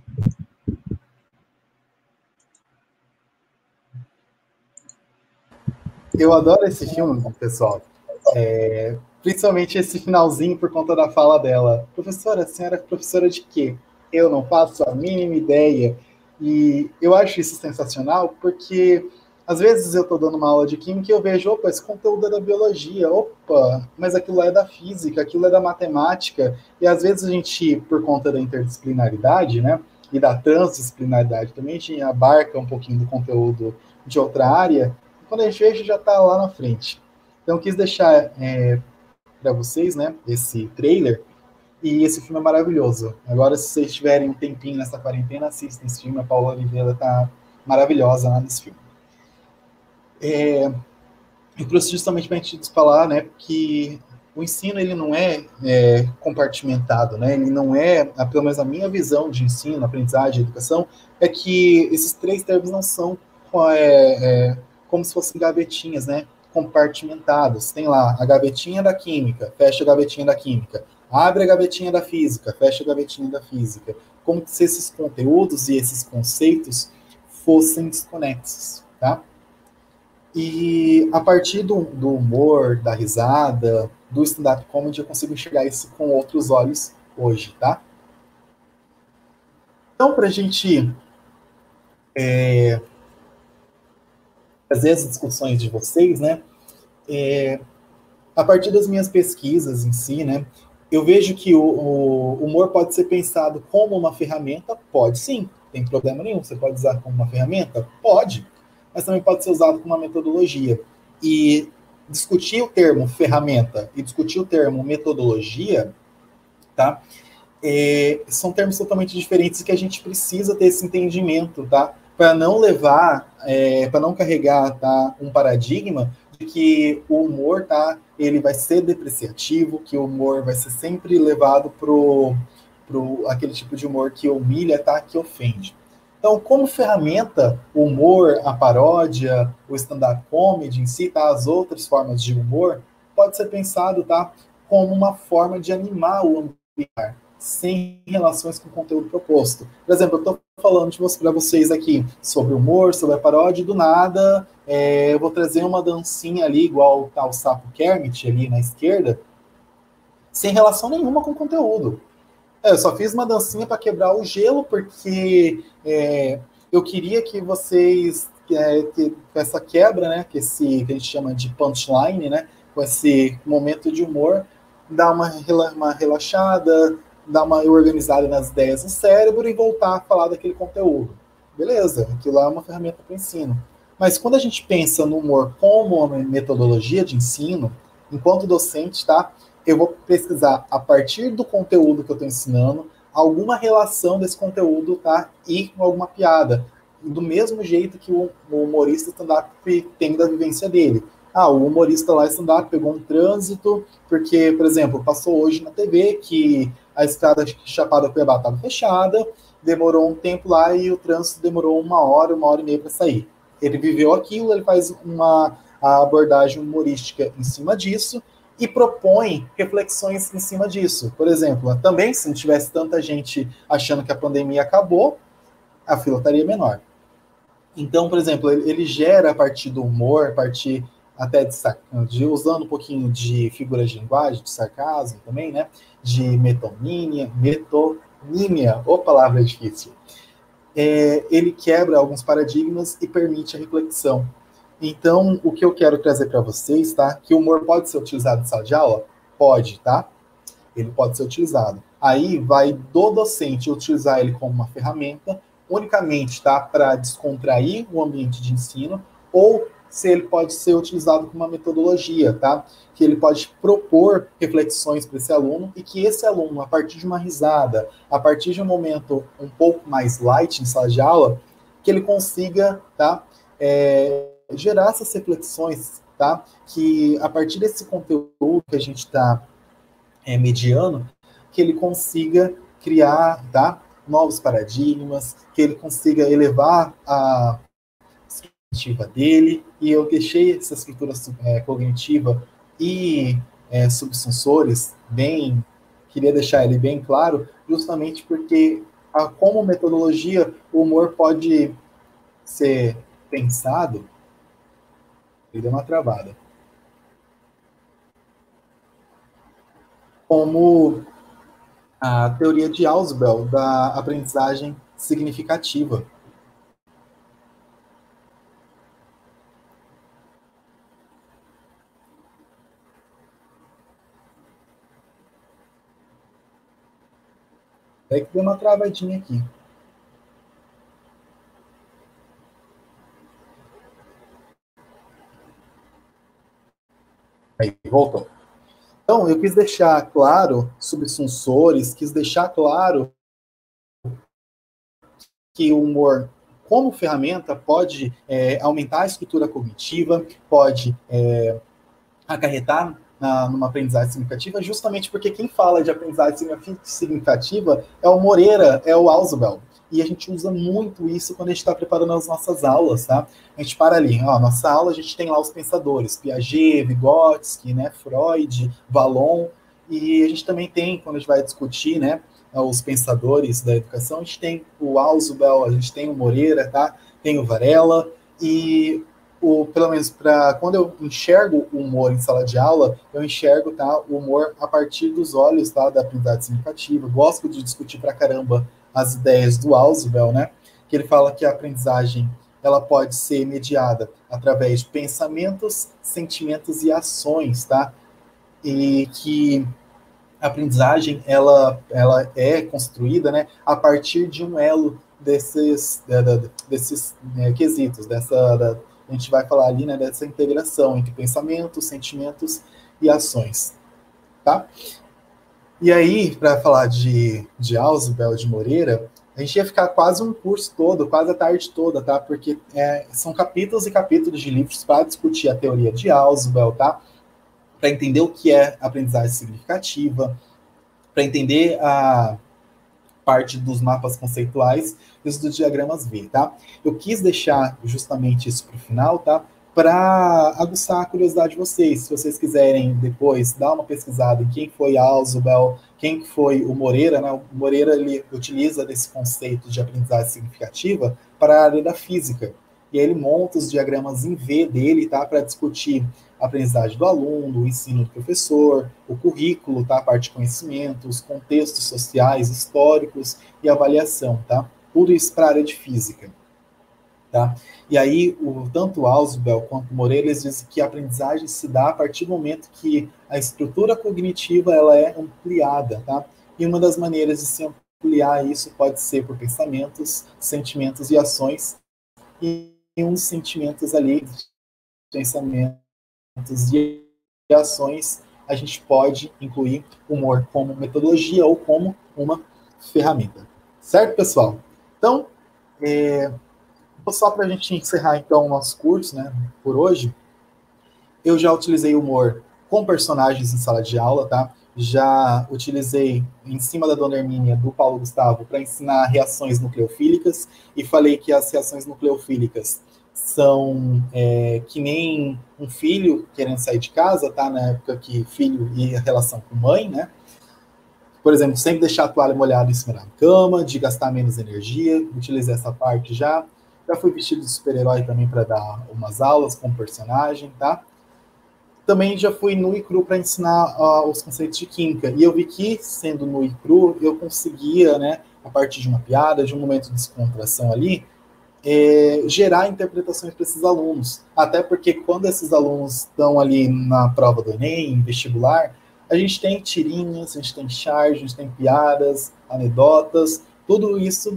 Eu adoro esse filme, pessoal. Principalmente esse finalzinho por conta da fala dela. Professora, a senhora é professora de quê? Eu não faço a mínima ideia. E eu acho isso sensacional porque às vezes eu estou dando uma aula de química e eu vejo, opa, esse conteúdo é da biologia, opa, mas aquilo é da física, aquilo é da matemática. E às vezes a gente, por conta da interdisciplinaridade, né, e da transdisciplinaridade também, a gente abarca um pouquinho do conteúdo de outra área, e quando a gente vê, já está lá na frente. Então eu quis deixar para vocês, né, esse trailer, e esse filme é maravilhoso. Agora, se vocês tiverem um tempinho nessa quarentena, assistam esse filme. A Paola Oliveira tá maravilhosa lá nesse filme. Eu trouxe justamente para a gente falar, né, que o ensino ele não é compartimentado, né? Ele não é, pelo menos a minha visão de ensino, aprendizagem, educação, é que esses três termos não são como se fossem gavetinhas, né? Compartimentados. Tem lá a gavetinha da química, fecha a gavetinha da química. Abre a gavetinha da física, fecha a gavetinha da física. Como se esses conteúdos e esses conceitos fossem desconexos, tá? E a partir do humor, da risada, do stand-up comedy, eu consigo enxergar isso com outros olhos hoje, tá? Então, para a gente fazer as discussões de vocês, né? A partir das minhas pesquisas em si, né, eu vejo que o humor pode ser pensado como uma ferramenta? Pode sim, tem problema nenhum. Você pode usar como uma ferramenta? Pode, mas também pode ser usado como uma metodologia. E discutir o termo ferramenta e discutir o termo metodologia, tá? São termos totalmente diferentes que a gente precisa ter esse entendimento, tá? Para não levar, para não carregar, tá, um paradigma de que o humor, tá, ele vai ser depreciativo, que o humor vai ser sempre levado pro aquele tipo de humor que humilha, tá, que ofende. Então, como ferramenta, o humor, a paródia, o stand-up comedy em si, tá, as outras formas de humor, pode ser pensado, tá, como uma forma de animar o ambiente, sem relações com o conteúdo proposto. Por exemplo, eu estou falando para vocês aqui sobre humor, sobre a paródia, e do nada eu vou trazer uma dancinha ali, igual tá o Sapo Kermit ali na esquerda, sem relação nenhuma com o conteúdo. Eu só fiz uma dancinha para quebrar o gelo, porque eu queria que vocês, que essa quebra, né, que a gente chama de punchline, né, com esse momento de humor, dá uma relaxada, dar uma organizada nas ideias do cérebro e voltar a falar daquele conteúdo. Beleza, aquilo lá é uma ferramenta para ensino. Mas quando a gente pensa no humor como uma metodologia de ensino, enquanto docente, tá, eu vou pesquisar, a partir do conteúdo que eu estou ensinando, alguma relação desse conteúdo, tá, e alguma piada. Do mesmo jeito que o humorista stand-up tem da vivência dele. O humorista lá stand-up pegou um trânsito, porque, por exemplo, passou hoje na TV que a estrada Chapada-Cuiabá estava fechada, demorou um tempo lá e o trânsito demorou 1 hora e meia para sair. Ele viveu aquilo, ele faz a abordagem humorística em cima disso e propõe reflexões em cima disso. Por exemplo, também, se não tivesse tanta gente achando que a pandemia acabou, a fila estaria menor. Então, por exemplo, ele gera a partir do humor, a partir até usando um pouquinho de figuras de linguagem, de sarcasmo também, né? De metonímia, palavra difícil. Ele quebra alguns paradigmas e permite a reflexão. Então, o que eu quero trazer para vocês, tá? Que o humor pode ser utilizado em sala de aula? Pode, tá? Ele pode ser utilizado. Aí vai do docente utilizar ele como uma ferramenta, unicamente, tá? Para descontrair o ambiente de ensino, ou se ele pode ser utilizado como uma metodologia, tá? Que ele pode propor reflexões para esse aluno e que esse aluno, a partir de uma risada, a partir de um momento um pouco mais light em sala de aula, que ele consiga, tá? Gerar essas reflexões, tá? Que a partir desse conteúdo que a gente está mediando, que ele consiga criar, tá? Novos paradigmas, que ele consiga elevar a cognitiva dele, e eu deixei essa escritura cognitiva e subsensores queria deixar ele bem claro, justamente porque como metodologia o humor pode ser pensado. Ele deu uma travada. Como a teoria de Ausubel da aprendizagem significativa. É que deu uma travadinha aqui. Aí, voltou. Então, eu quis deixar claro, subsunsores, quis deixar claro que o humor, como ferramenta, pode aumentar a estrutura cognitiva, pode acarretar numa aprendizagem significativa, justamente porque quem fala de aprendizagem significativa é o Moreira, é o Ausubel. E a gente usa muito isso quando a gente está preparando as nossas aulas, tá? A gente para ali, nossa aula, a gente tem lá os pensadores, Piaget, Vygotsky, né, Freud, Vallon, e a gente também tem, quando a gente vai discutir, né, os pensadores da educação, a gente tem o Ausubel, a gente tem o Moreira, tá? Tem o Varela, e pelo menos quando eu enxergo o humor em sala de aula, eu enxergo, tá, o humor a partir dos olhos, tá, da aprendizagem significativa. Gosto de discutir pra caramba as ideias do Ausubel, né, que ele fala que a aprendizagem ela pode ser mediada através de pensamentos, sentimentos e ações, tá? E que a aprendizagem, ela é construída, né, a partir de um elo desses quesitos, a gente vai falar ali, né, dessa integração entre pensamentos, sentimentos e ações, tá? E aí, para falar de Ausubel de Moreira, a gente ia ficar quase um curso todo, quase a tarde toda, tá? Porque são capítulos e capítulos de livros para discutir a teoria de Ausubel, tá? Para entender o que é aprendizagem significativa, para entender a parte dos mapas conceituais e os dos diagramas V, tá? Eu quis deixar justamente isso para o final, tá? Para aguçar a curiosidade de vocês. Se vocês quiserem depois dar uma pesquisada em quem foi Ausubel, quem foi o Moreira, né? O Moreira, ele utiliza desse conceito de aprendizagem significativa para a área da física. E aí ele monta os diagramas em V dele, tá? Para discutir a aprendizagem do aluno, o ensino do professor, o currículo, tá? A parte de conhecimento, os contextos sociais, históricos e avaliação, tá? Tudo isso para a área de física, tá? E aí, tanto o Ausubel quanto o Moreira, eles dizem que a aprendizagem se dá a partir do momento que a estrutura cognitiva ela é ampliada, tá? E uma das maneiras de se ampliar isso pode ser por pensamentos, sentimentos e ações, e uns sentimentos ali, pensamentos e ações, a gente pode incluir o humor como metodologia ou como uma ferramenta. Certo, pessoal? Então, só para a gente encerrar, então, o nosso curso, né, por hoje, eu já utilizei humor com personagens em sala de aula, tá? Já utilizei, em cima da Dona Hermínia, do Paulo Gustavo, para ensinar reações nucleofílicas, e falei que as reações nucleofílicas são que nem um filho querendo sair de casa, tá? Na época que filho e a relação com mãe, né? Por exemplo, sempre deixar a toalha molhada em cima da cama, de gastar menos energia, utilizei essa parte já. Já fui vestido de super-herói também para dar umas aulas com o personagem, tá? Também já fui nu e cru para ensinar os conceitos de química. E eu vi que, sendo nu e cru, eu conseguia, né, a partir de uma piada, de um momento de descontração ali, gerar interpretações para esses alunos. Até porque quando esses alunos estão ali na prova do Enem, vestibular, a gente tem tirinhas, a gente tem charge, a gente tem piadas, anedotas, tudo isso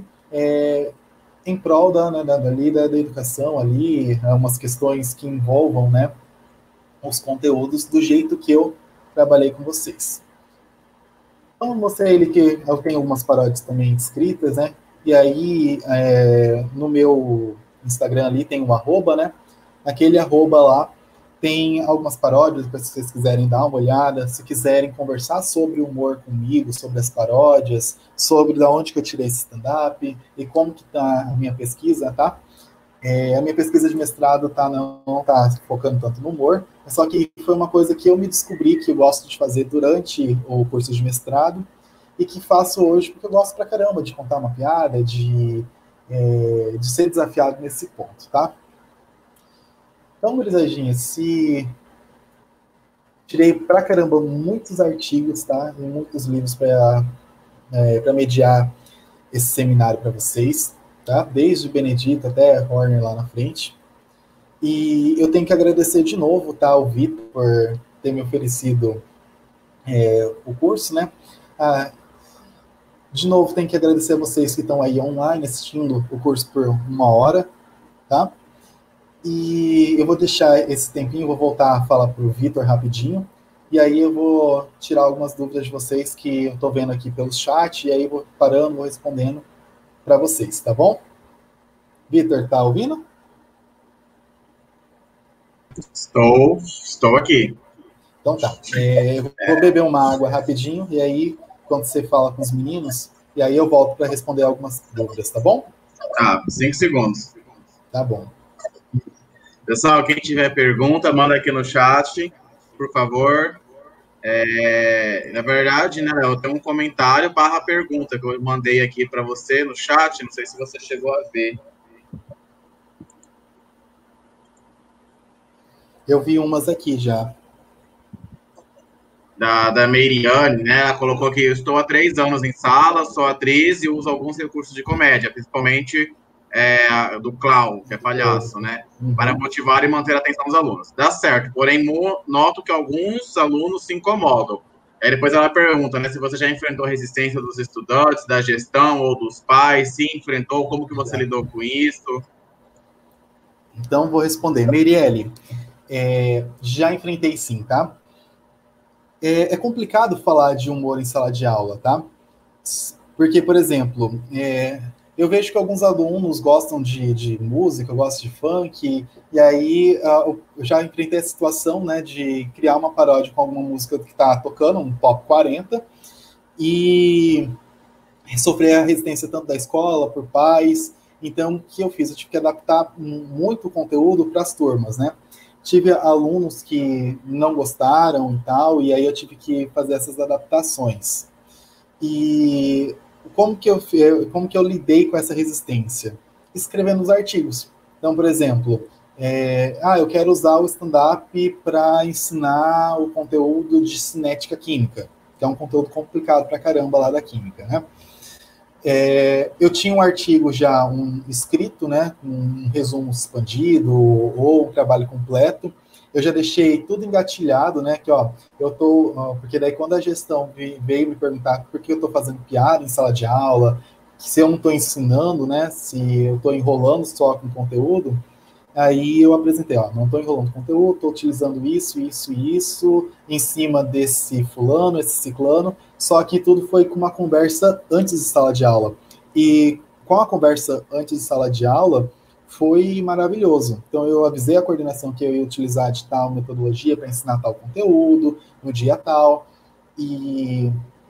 em prol da educação ali, umas questões que envolvam, né, os conteúdos do jeito que eu trabalhei com vocês. Então, mostrei ele que eu tenho algumas paródias também escritas, né, e aí no meu Instagram ali tem um arroba, né, naquele arroba lá tem algumas paródias, para se vocês quiserem dar uma olhada, se quiserem conversar sobre o humor comigo, sobre as paródias, sobre de onde que eu tirei esse stand-up e como que tá a minha pesquisa, tá? A minha pesquisa de mestrado não tá focando tanto no humor, só que foi uma coisa que eu me descobri que eu gosto de fazer durante o curso de mestrado e que faço hoje porque eu gosto pra caramba de contar uma piada, de ser desafiado nesse ponto, tá? Então, gurizadinha, tirei pra caramba muitos artigos, tá? E muitos livros para mediar esse seminário para vocês, tá? Desde o Benedito até Horner lá na frente. E eu tenho que agradecer de novo, tá? Ao Vitor por ter me oferecido o curso, né? De novo, tenho que agradecer a vocês que estão aí online assistindo o curso por 1 hora, tá? E eu vou deixar esse tempinho, vou voltar a falar para o Vitor rapidinho, e aí eu vou tirar algumas dúvidas de vocês que eu estou vendo aqui pelo chat, e aí vou parando, vou respondendo para vocês, tá bom? Vitor, tá ouvindo? Estou aqui. Então tá. Eu vou beber uma água rapidinho, e aí, quando você fala com os meninos, e aí eu volto para responder algumas dúvidas, tá bom? Tá, 5 segundos. Tá bom. Pessoal, quem tiver pergunta, manda aqui no chat, por favor. Na verdade, né, eu tenho um comentário / pergunta que eu mandei aqui para você no chat, não sei se você chegou a ver. Eu vi umas aqui já. Da Meiriane, né, ela colocou que eu estou há 3 anos em sala, sou atriz e uso alguns recursos de comédia, principalmente do clown, que é palhaço, né? Para motivar e manter a atenção dos alunos. Dá certo, porém noto que alguns alunos se incomodam. Aí depois ela pergunta, né, se você já enfrentou resistência dos estudantes, da gestão ou dos pais, se enfrentou, como que você lidou com isso? Então, vou responder. Meirelle, já enfrentei sim, tá? É complicado falar de humor em sala de aula, tá? Porque, por exemplo, eu vejo que alguns alunos gostam de música, gostam de funk, e aí eu já enfrentei a situação, né, de criar uma paródia com alguma música que está tocando, um top 40, e sofrer a resistência tanto da escola, por pais. Então, o que eu fiz? Eu tive que adaptar muito o conteúdo para as turmas, né? Tive alunos que não gostaram e tal, e aí eu tive que fazer essas adaptações. E como que eu lidei com essa resistência? Escrevendo os artigos. Então, por exemplo, eu quero usar o stand-up para ensinar o conteúdo de cinética química, que é um conteúdo complicado pra caramba lá da química, né? Eu tinha um artigo já escrito, né, um resumo expandido ou um trabalho completo. Eu já deixei tudo engatilhado, né, que porque daí quando a gestão veio me perguntar por que eu estou fazendo piada em sala de aula, se eu não estou ensinando, né, se eu estou enrolando só com conteúdo, aí eu apresentei, não estou enrolando conteúdo, estou utilizando isso, em cima desse fulano, esse ciclano, só que tudo foi com uma conversa antes de sala de aula. E com a conversa antes de sala de aula, foi maravilhoso. Então, eu avisei a coordenação que eu ia utilizar de tal metodologia para ensinar tal conteúdo, no dia tal, e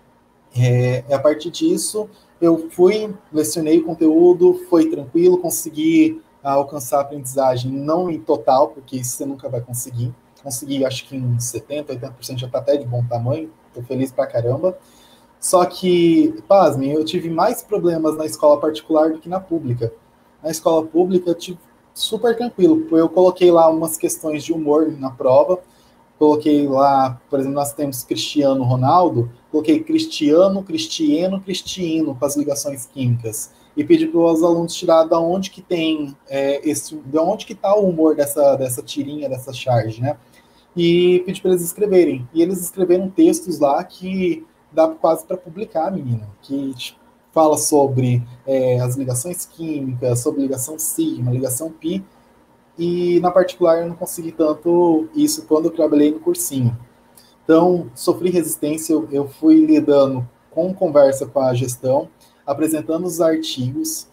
a partir disso, eu lecionei o conteúdo, foi tranquilo, consegui alcançar a aprendizagem, não em total, porque isso você nunca vai conseguir. Consegui, acho que em 70%, 80% já está até de bom tamanho, estou feliz pra caramba. Só que, pasmem, eu tive mais problemas na escola particular do que na pública. Na escola pública eu tive super tranquilo, eu coloquei lá umas questões de humor na prova, coloquei lá, por exemplo, nós temos Cristiano Ronaldo, coloquei Cristiano, Cristiano, Cristino, com as ligações químicas, e pedi para os alunos tirar da onde que tem de onde que está o humor dessa tirinha, dessa charge, né? E pedi para eles escreverem. E eles escreveram textos lá que dá quase para publicar, menina, que fala sobre as ligações químicas, sobre ligação sigma, ligação pi, e na particular eu não consegui tanto isso quando eu trabalhei no cursinho. Então, sofri resistência, eu fui lidando com conversa com a gestão, apresentando os artigos,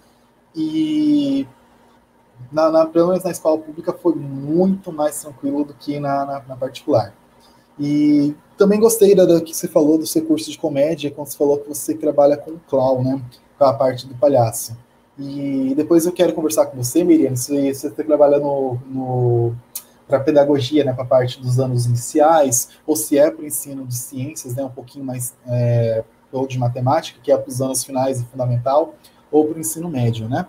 e pelo menos na escola pública foi muito mais tranquilo do que na particular. E também gostei do que você falou do seu curso de comédia, quando você falou que você trabalha com o clown, né, com a parte do palhaço. E depois eu quero conversar com você, Miriam, se você trabalha para pedagogia, né, para a parte dos anos iniciais, ou se é para o ensino de ciências, né, um pouquinho mais, ou de matemática, que é para os anos finais e fundamental, ou para o ensino médio, né.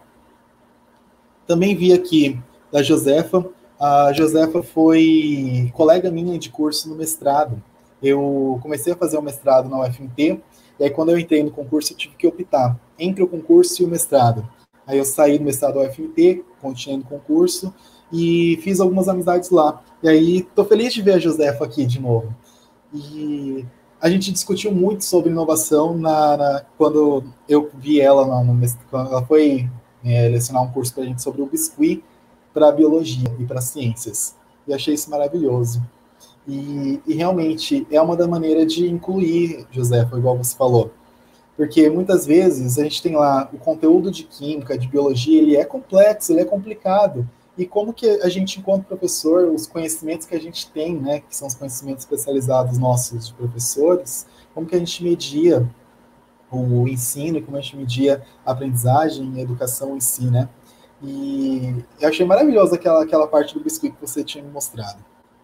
Também vi aqui da Josefa. A Josefa foi colega minha de curso no mestrado. Eu comecei a fazer o mestrado na UFMT, e aí quando eu entrei no concurso eu tive que optar entre o concurso e o mestrado. Aí eu saí do mestrado da UFMT, continuei no concurso, e fiz algumas amizades lá. E aí estou feliz de ver a Josefa aqui de novo. E a gente discutiu muito sobre inovação quando eu vi ela quando ela foi lecionar um curso para a gente sobre o biscuit para biologia e para ciências. E achei isso maravilhoso. E realmente é uma da maneira de incluir, Josefa, igual você falou. Porque muitas vezes a gente tem lá o conteúdo de química, de biologia, ele é complexo, ele é complicado. E como que a gente, enquanto professor, os conhecimentos que a gente tem, né, que são os conhecimentos especializados nossos de professores, como que a gente media o ensino, como a gente media a aprendizagem e a educação em si, né? E eu achei maravilhosa aquela parte do biscoito que você tinha me mostrado.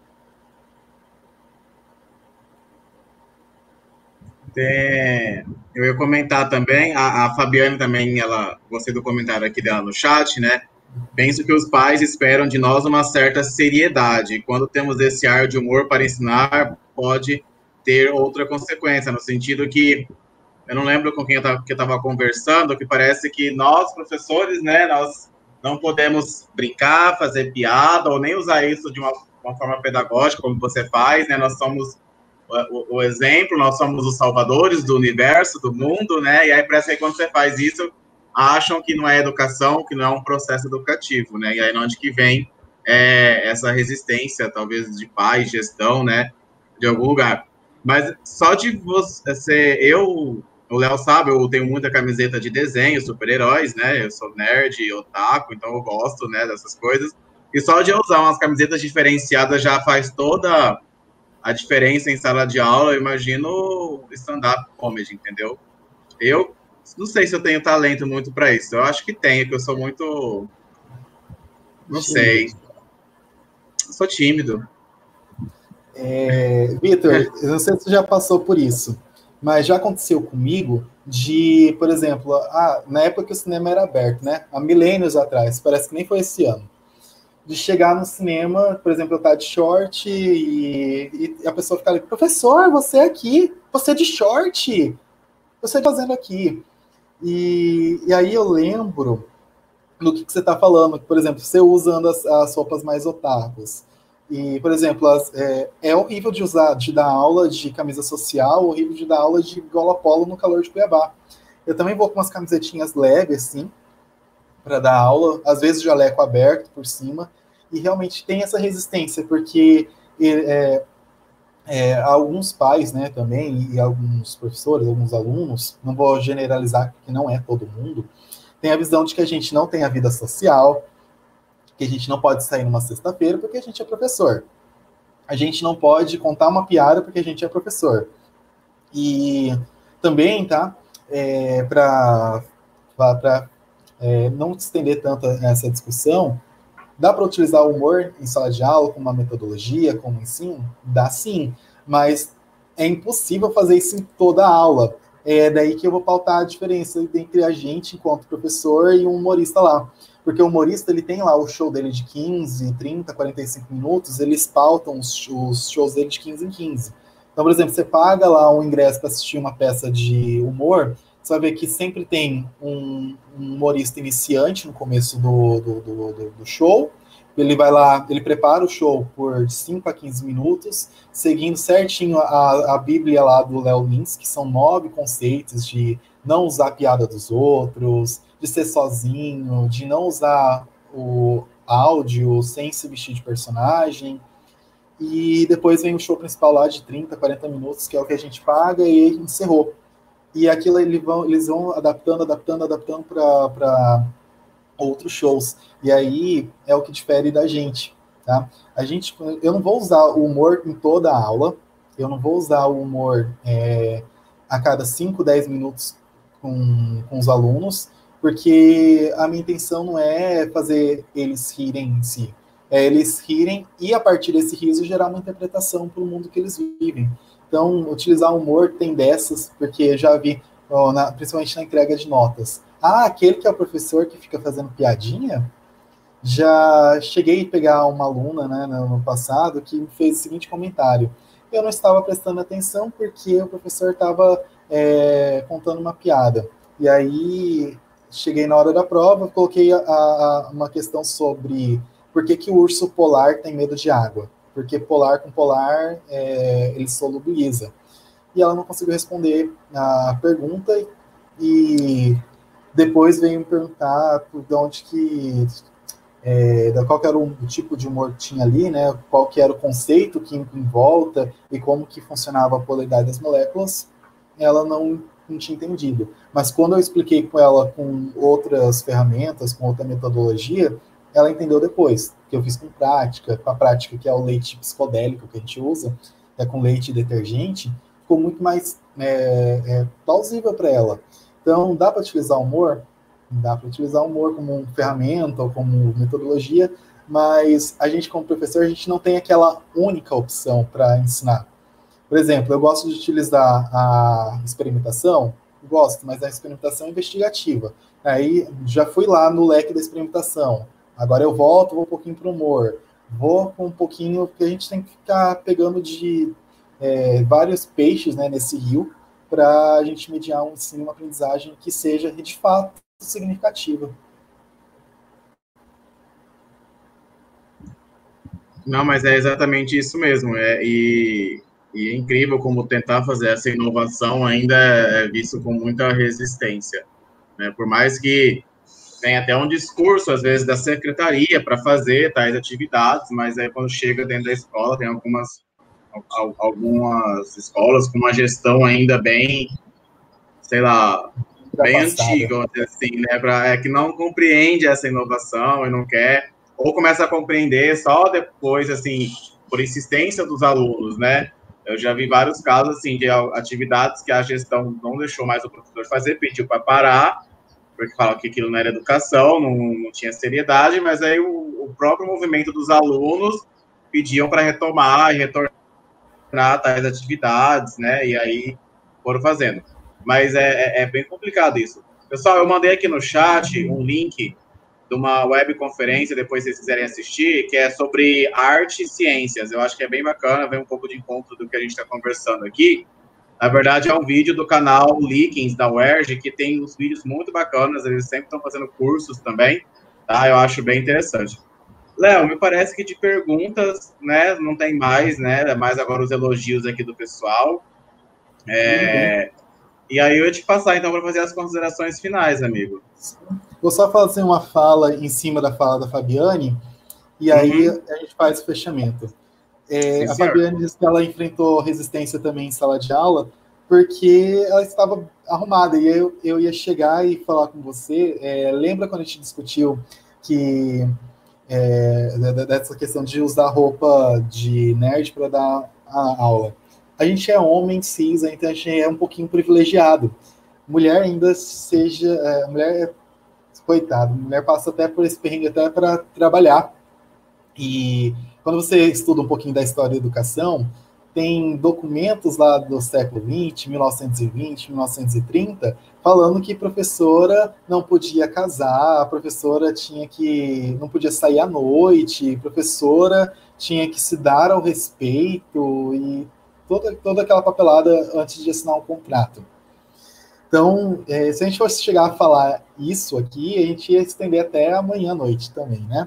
Eu ia comentar também, a Fabiane também, ela gostei do comentário aqui dela no chat, né? Penso que os pais esperam de nós uma certa seriedade. Quando temos esse ar de humor para ensinar, pode ter outra consequência, no sentido que eu não lembro com quem eu estava conversando, que parece que nós, professores, né, nós não podemos brincar, fazer piada, ou nem usar isso de uma forma pedagógica, como você faz, né, nós somos o exemplo, nós somos os salvadores do universo, do mundo, né, e aí parece que quando você faz isso, acham que não é educação, que não é um processo educativo, né, e aí onde que vem essa resistência, talvez, de pais, gestão, né, de algum lugar. Mas só de você, o Léo sabe, eu tenho muita camiseta de desenho, super-heróis, né, eu sou nerd, otaku, então eu gosto, né, dessas coisas, e só de eu usar umas camisetas diferenciadas já faz toda a diferença em sala de aula, eu imagino stand-up comedy, entendeu? Eu não sei se eu tenho talento muito para isso, eu acho que tenho, que eu sou muito, não sei, eu sou tímido. Vitor, eu não sei se você já passou por isso, mas já aconteceu comigo de, por exemplo, na época que o cinema era aberto, né? Há milênios atrás, parece que nem foi esse ano, de chegar no cinema, por exemplo, eu estar de short e a pessoa ficar ali, professor, você é aqui, você é de short, você está fazendo aqui. E aí eu lembro do que você está falando, por exemplo, você usando as roupas mais otakus. E, por exemplo, é horrível de dar aula de camisa social, horrível de dar aula de gola polo no calor de Cuiabá. Eu também vou com umas camisetinhas leves, assim, para dar aula, às vezes jaleco aberto por cima, e realmente tem essa resistência, porque alguns pais, né, também, e alguns professores, alguns alunos, não vou generalizar, porque não é todo mundo, tem a visão de que a gente não tem a vida social, que a gente não pode sair numa sexta-feira porque a gente é professor. A gente não pode contar uma piada porque a gente é professor. E também, tá, para não estender tanto essa discussão, dá para utilizar o humor em sala de aula como uma metodologia, como ensino? Dá sim, mas é impossível fazer isso em toda a aula. É daí que eu vou pautar a diferença entre a gente, enquanto professor, e um humorista lá. Porque o humorista, ele tem lá o show dele de 15, 30, 45 minutos, eles pautam os shows dele de 15 em 15. Então, por exemplo, você paga lá um ingresso para assistir uma peça de humor, você vai ver que sempre tem um humorista iniciante no começo do show. Ele vai lá, ele prepara o show por 5 a 15 minutos, seguindo certinho a Bíblia lá do Léo Lins, que são 9 conceitos de não usar a piada dos outros, de ser sozinho, de não usar o áudio sem se vestir de personagem. E depois vem o show principal lá de 30, 40 minutos, que é o que a gente paga, e encerrou. E aquilo eles vão adaptando para outros shows. E aí é o que difere da gente, tá? Eu não vou usar o humor em toda a aula, eu não vou usar o humor a cada 5, 10 minutos com os alunos, porque a minha intenção não é fazer eles rirem em si, é eles rirem e, a partir desse riso, gerar uma interpretação para o mundo que eles vivem. Então, utilizar o humor tem dessas, porque já vi, principalmente na entrega de notas. Aquele que é o professor que fica fazendo piadinha? Já cheguei a pegar uma aluna, né, no passado, que fez o seguinte comentário: eu não estava prestando atenção porque o professor estava contando uma piada. E aí, cheguei na hora da prova, coloquei uma questão sobre por que o urso polar tem medo de água. Porque polar com polar, ele solubiliza. E ela não conseguiu responder a pergunta, e depois veio me perguntar de onde qual que era o tipo de humor que tinha ali, né? Qual que era o conceito químico em volta e como que funcionava a polaridade das moléculas. Ela não tinha entendido. Mas quando eu expliquei com ela com outras ferramentas, com outra metodologia, ela entendeu depois, que eu fiz com a prática que é o leite psicodélico que a gente usa, com leite e detergente, ficou muito mais plausível para ela. Então, dá para utilizar o humor? Dá para utilizar o humor como ferramenta ou como metodologia, mas a gente, como professor, a gente não tem aquela única opção para ensinar. Por exemplo, eu gosto de utilizar a experimentação, gosto, mas a experimentação investigativa. Aí, já fui lá no leque da experimentação. Agora eu vou um pouquinho para o humor. Vou com um pouquinho, porque a gente tem que ficar pegando de vários peixes, né, nesse rio, para a gente mediar um ensino, uma aprendizagem que seja, de fato, significativa. Não, mas é exatamente isso mesmo. E é incrível como tentar fazer essa inovação ainda é visto com muita resistência, né? Por mais que tem até um discurso, às vezes, da secretaria para fazer tais atividades, mas aí quando chega dentro da escola, tem algumas escolas com uma gestão ainda bem, sei lá, bem antiga, assim, né, que não compreende essa inovação e não quer, ou começa a compreender só depois, assim, por insistência dos alunos, né? Eu já vi vários casos, assim, de atividades que a gestão não deixou mais o professor fazer, pediu para parar, porque fala que aquilo não era educação, não tinha seriedade, mas aí o próprio movimento dos alunos pediam para retomar e retornar tais atividades, né? E aí foram fazendo. Mas é bem complicado isso. Pessoal, eu mandei aqui no chat um link de uma webconferência, depois se vocês quiserem assistir, que é sobre arte e ciências. Eu acho que é bem bacana, vem um pouco de encontro do que a gente está conversando aqui. Na verdade, é um vídeo do canal Leakings, da UERJ, que tem uns vídeos muito bacanas, eles sempre estão fazendo cursos também, tá? Eu acho bem interessante. Léo, me parece que de perguntas, né, não tem mais, né, mais agora os elogios aqui do pessoal. E aí eu ia te passar, então, para fazer as considerações finais, amigo. Vou só fazer uma fala em cima da fala da Fabiane, e aí a gente faz o fechamento. A Fabiane disse que ela enfrentou resistência também em sala de aula, porque ela estava arrumada, e eu ia chegar e falar com você, lembra quando a gente discutiu que dessa questão de usar roupa de nerd para dar a aula? A gente é homem, cis, então a gente é um pouquinho privilegiado. Mulher ainda mulher, coitado, mulher passa até por esse perrengue até para trabalhar. E quando você estuda um pouquinho da história da educação, tem documentos lá do século XX, 1920, 1930, falando que professora não podia casar, a professora não podia sair à noite, professora tinha que se dar ao respeito e toda aquela papelada antes de assinar um contrato. Então, se a gente fosse chegar a falar isso aqui, a gente ia estender até amanhã à noite também, né?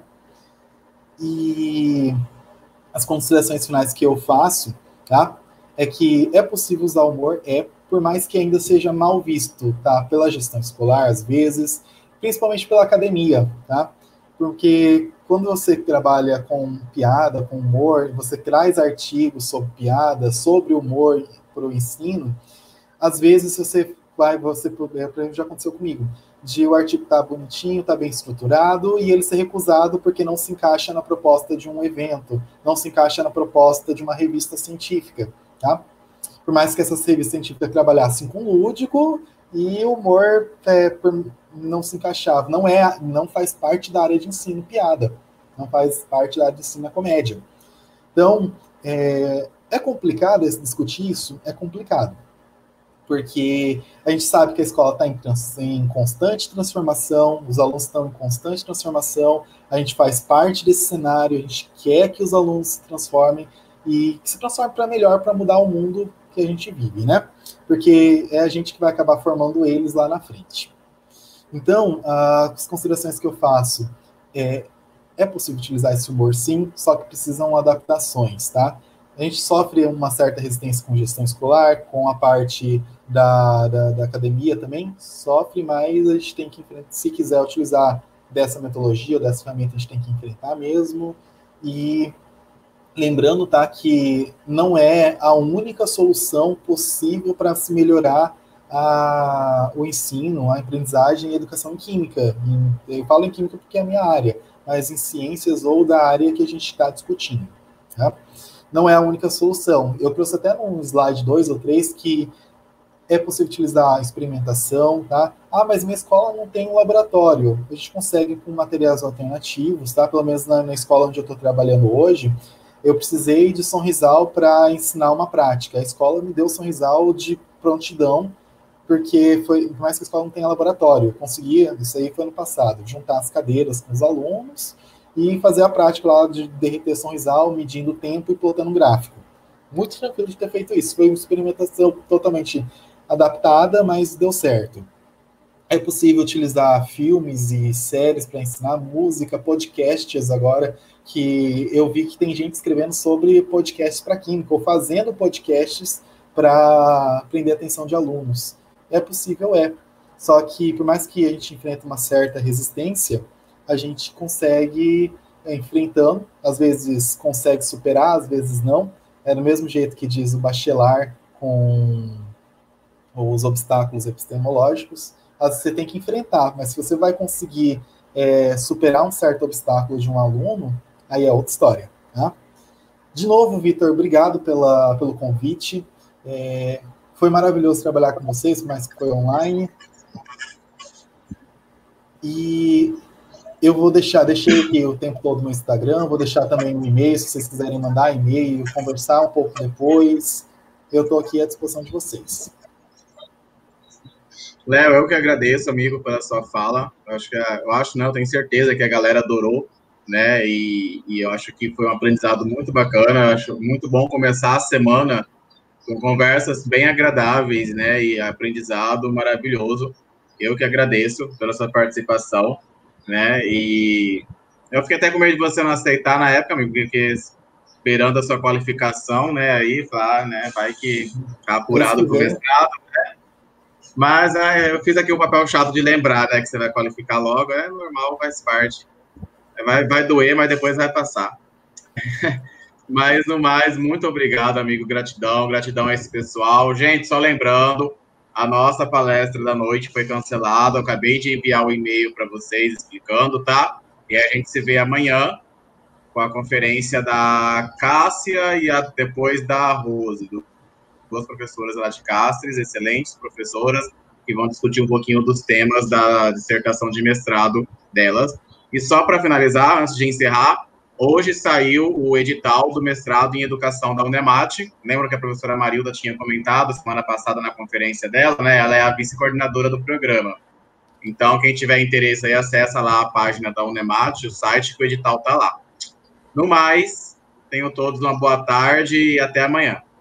E as considerações finais que eu faço, tá? É que é possível usar o humor, por mais que ainda seja mal visto, tá? Pela gestão escolar, às vezes, principalmente pela academia, tá? Porque quando você trabalha com piada, com humor, você traz artigos sobre piada, sobre humor para o ensino, às vezes já aconteceu comigo, de o artigo tá bonitinho, tá bem estruturado, e ele ser recusado porque não se encaixa na proposta de um evento, não se encaixa na proposta de uma revista científica, tá? Por mais que essas revistas científicas trabalhassem com lúdico, e o humor não se encaixava, não faz parte da área de ensino piada, não faz parte da área de ensino a comédia. Então, é complicado discutir isso? É complicado. Porque a gente sabe que a escola está em constante transformação, os alunos estão em constante transformação, a gente faz parte desse cenário, a gente quer que os alunos se transformem e que se transformem para melhor, para mudar o mundo que a gente vive, né? Porque é a gente que vai acabar formando eles lá na frente. Então, as considerações que eu faço é possível utilizar esse humor, sim, só que precisam adaptações, tá? A gente sofre uma certa resistência com gestão escolar, com a parte da academia também, sofre, mas a gente tem que enfrentar, se quiser utilizar dessa metodologia, dessa ferramenta, a gente tem que enfrentar mesmo. E lembrando, tá, que não é a única solução possível para se melhorar o ensino, a aprendizagem e a educação em química. Eu falo em química porque é a minha área, mas em ciências ou da área que a gente está discutindo, tá? Não é a única solução. Eu trouxe até num slide 2 ou 3 que é possível utilizar a experimentação, tá? Mas minha escola não tem um laboratório. A gente consegue com materiais alternativos, tá? Pelo menos na escola onde eu estou trabalhando hoje, eu precisei de sonrisal para ensinar uma prática. A escola me deu sonrisal de prontidão, porque por mais que a escola não tenha laboratório, eu conseguia, isso aí foi ano passado, juntar as cadeiras com os alunos e fazer a prática lá de derreter sonrisal, medindo o tempo e plotando um gráfico. Muito tranquilo de ter feito isso. Foi uma experimentação totalmente adaptada, mas deu certo. É possível utilizar filmes e séries para ensinar música, podcasts agora, que eu vi que tem gente escrevendo sobre podcasts para química, ou fazendo podcasts para prender a atenção de alunos. É possível, é. Só que, por mais que a gente enfrente uma certa resistência, a gente consegue, enfrentando, às vezes consegue superar, às vezes não. É do mesmo jeito que diz o Bachelard com os obstáculos epistemológicos, você tem que enfrentar, mas se você vai conseguir superar um certo obstáculo de um aluno, aí é outra história. Tá? De novo, Vitor, obrigado pelo convite. Foi maravilhoso trabalhar com vocês, mas foi online. E eu deixei aqui o tempo todo no Instagram, vou deixar também um e-mail, se vocês quiserem mandar e-mail, conversar um pouco depois. Eu estou aqui à disposição de vocês. Léo, eu que agradeço, amigo, pela sua fala. Eu tenho certeza que a galera adorou, né? E eu acho que foi um aprendizado muito bacana. Eu acho muito bom começar a semana com conversas bem agradáveis, né? E aprendizado maravilhoso. Eu que agradeço pela sua participação, né? E eu fiquei até com medo de você não aceitar na época, amigo, porque esperando a sua qualificação, né? Aí, né? Vai que tá apurado pro mestrado, né? Mas eu fiz aqui o papel chato de lembrar, né, que você vai qualificar logo. É normal, faz parte. Vai doer, mas depois vai passar. Mas, no mais, muito obrigado, amigo. Gratidão a esse pessoal. Gente, só lembrando, a nossa palestra da noite foi cancelada. Eu acabei de enviar o e-mail para vocês explicando, tá? E a gente se vê amanhã com a conferência da Cássia e depois da Rose, duas professoras lá de Castres, excelentes professoras, que vão discutir um pouquinho dos temas da dissertação de mestrado delas. E só para finalizar, antes de encerrar, hoje saiu o edital do mestrado em educação da Unemat. Lembra que a professora Marilda tinha comentado semana passada na conferência dela, né? Ela é a vice-coordenadora do programa. Então, quem tiver interesse aí, acessa lá a página da Unemat, o site, que o edital está lá. No mais, tenham todos uma boa tarde e até amanhã.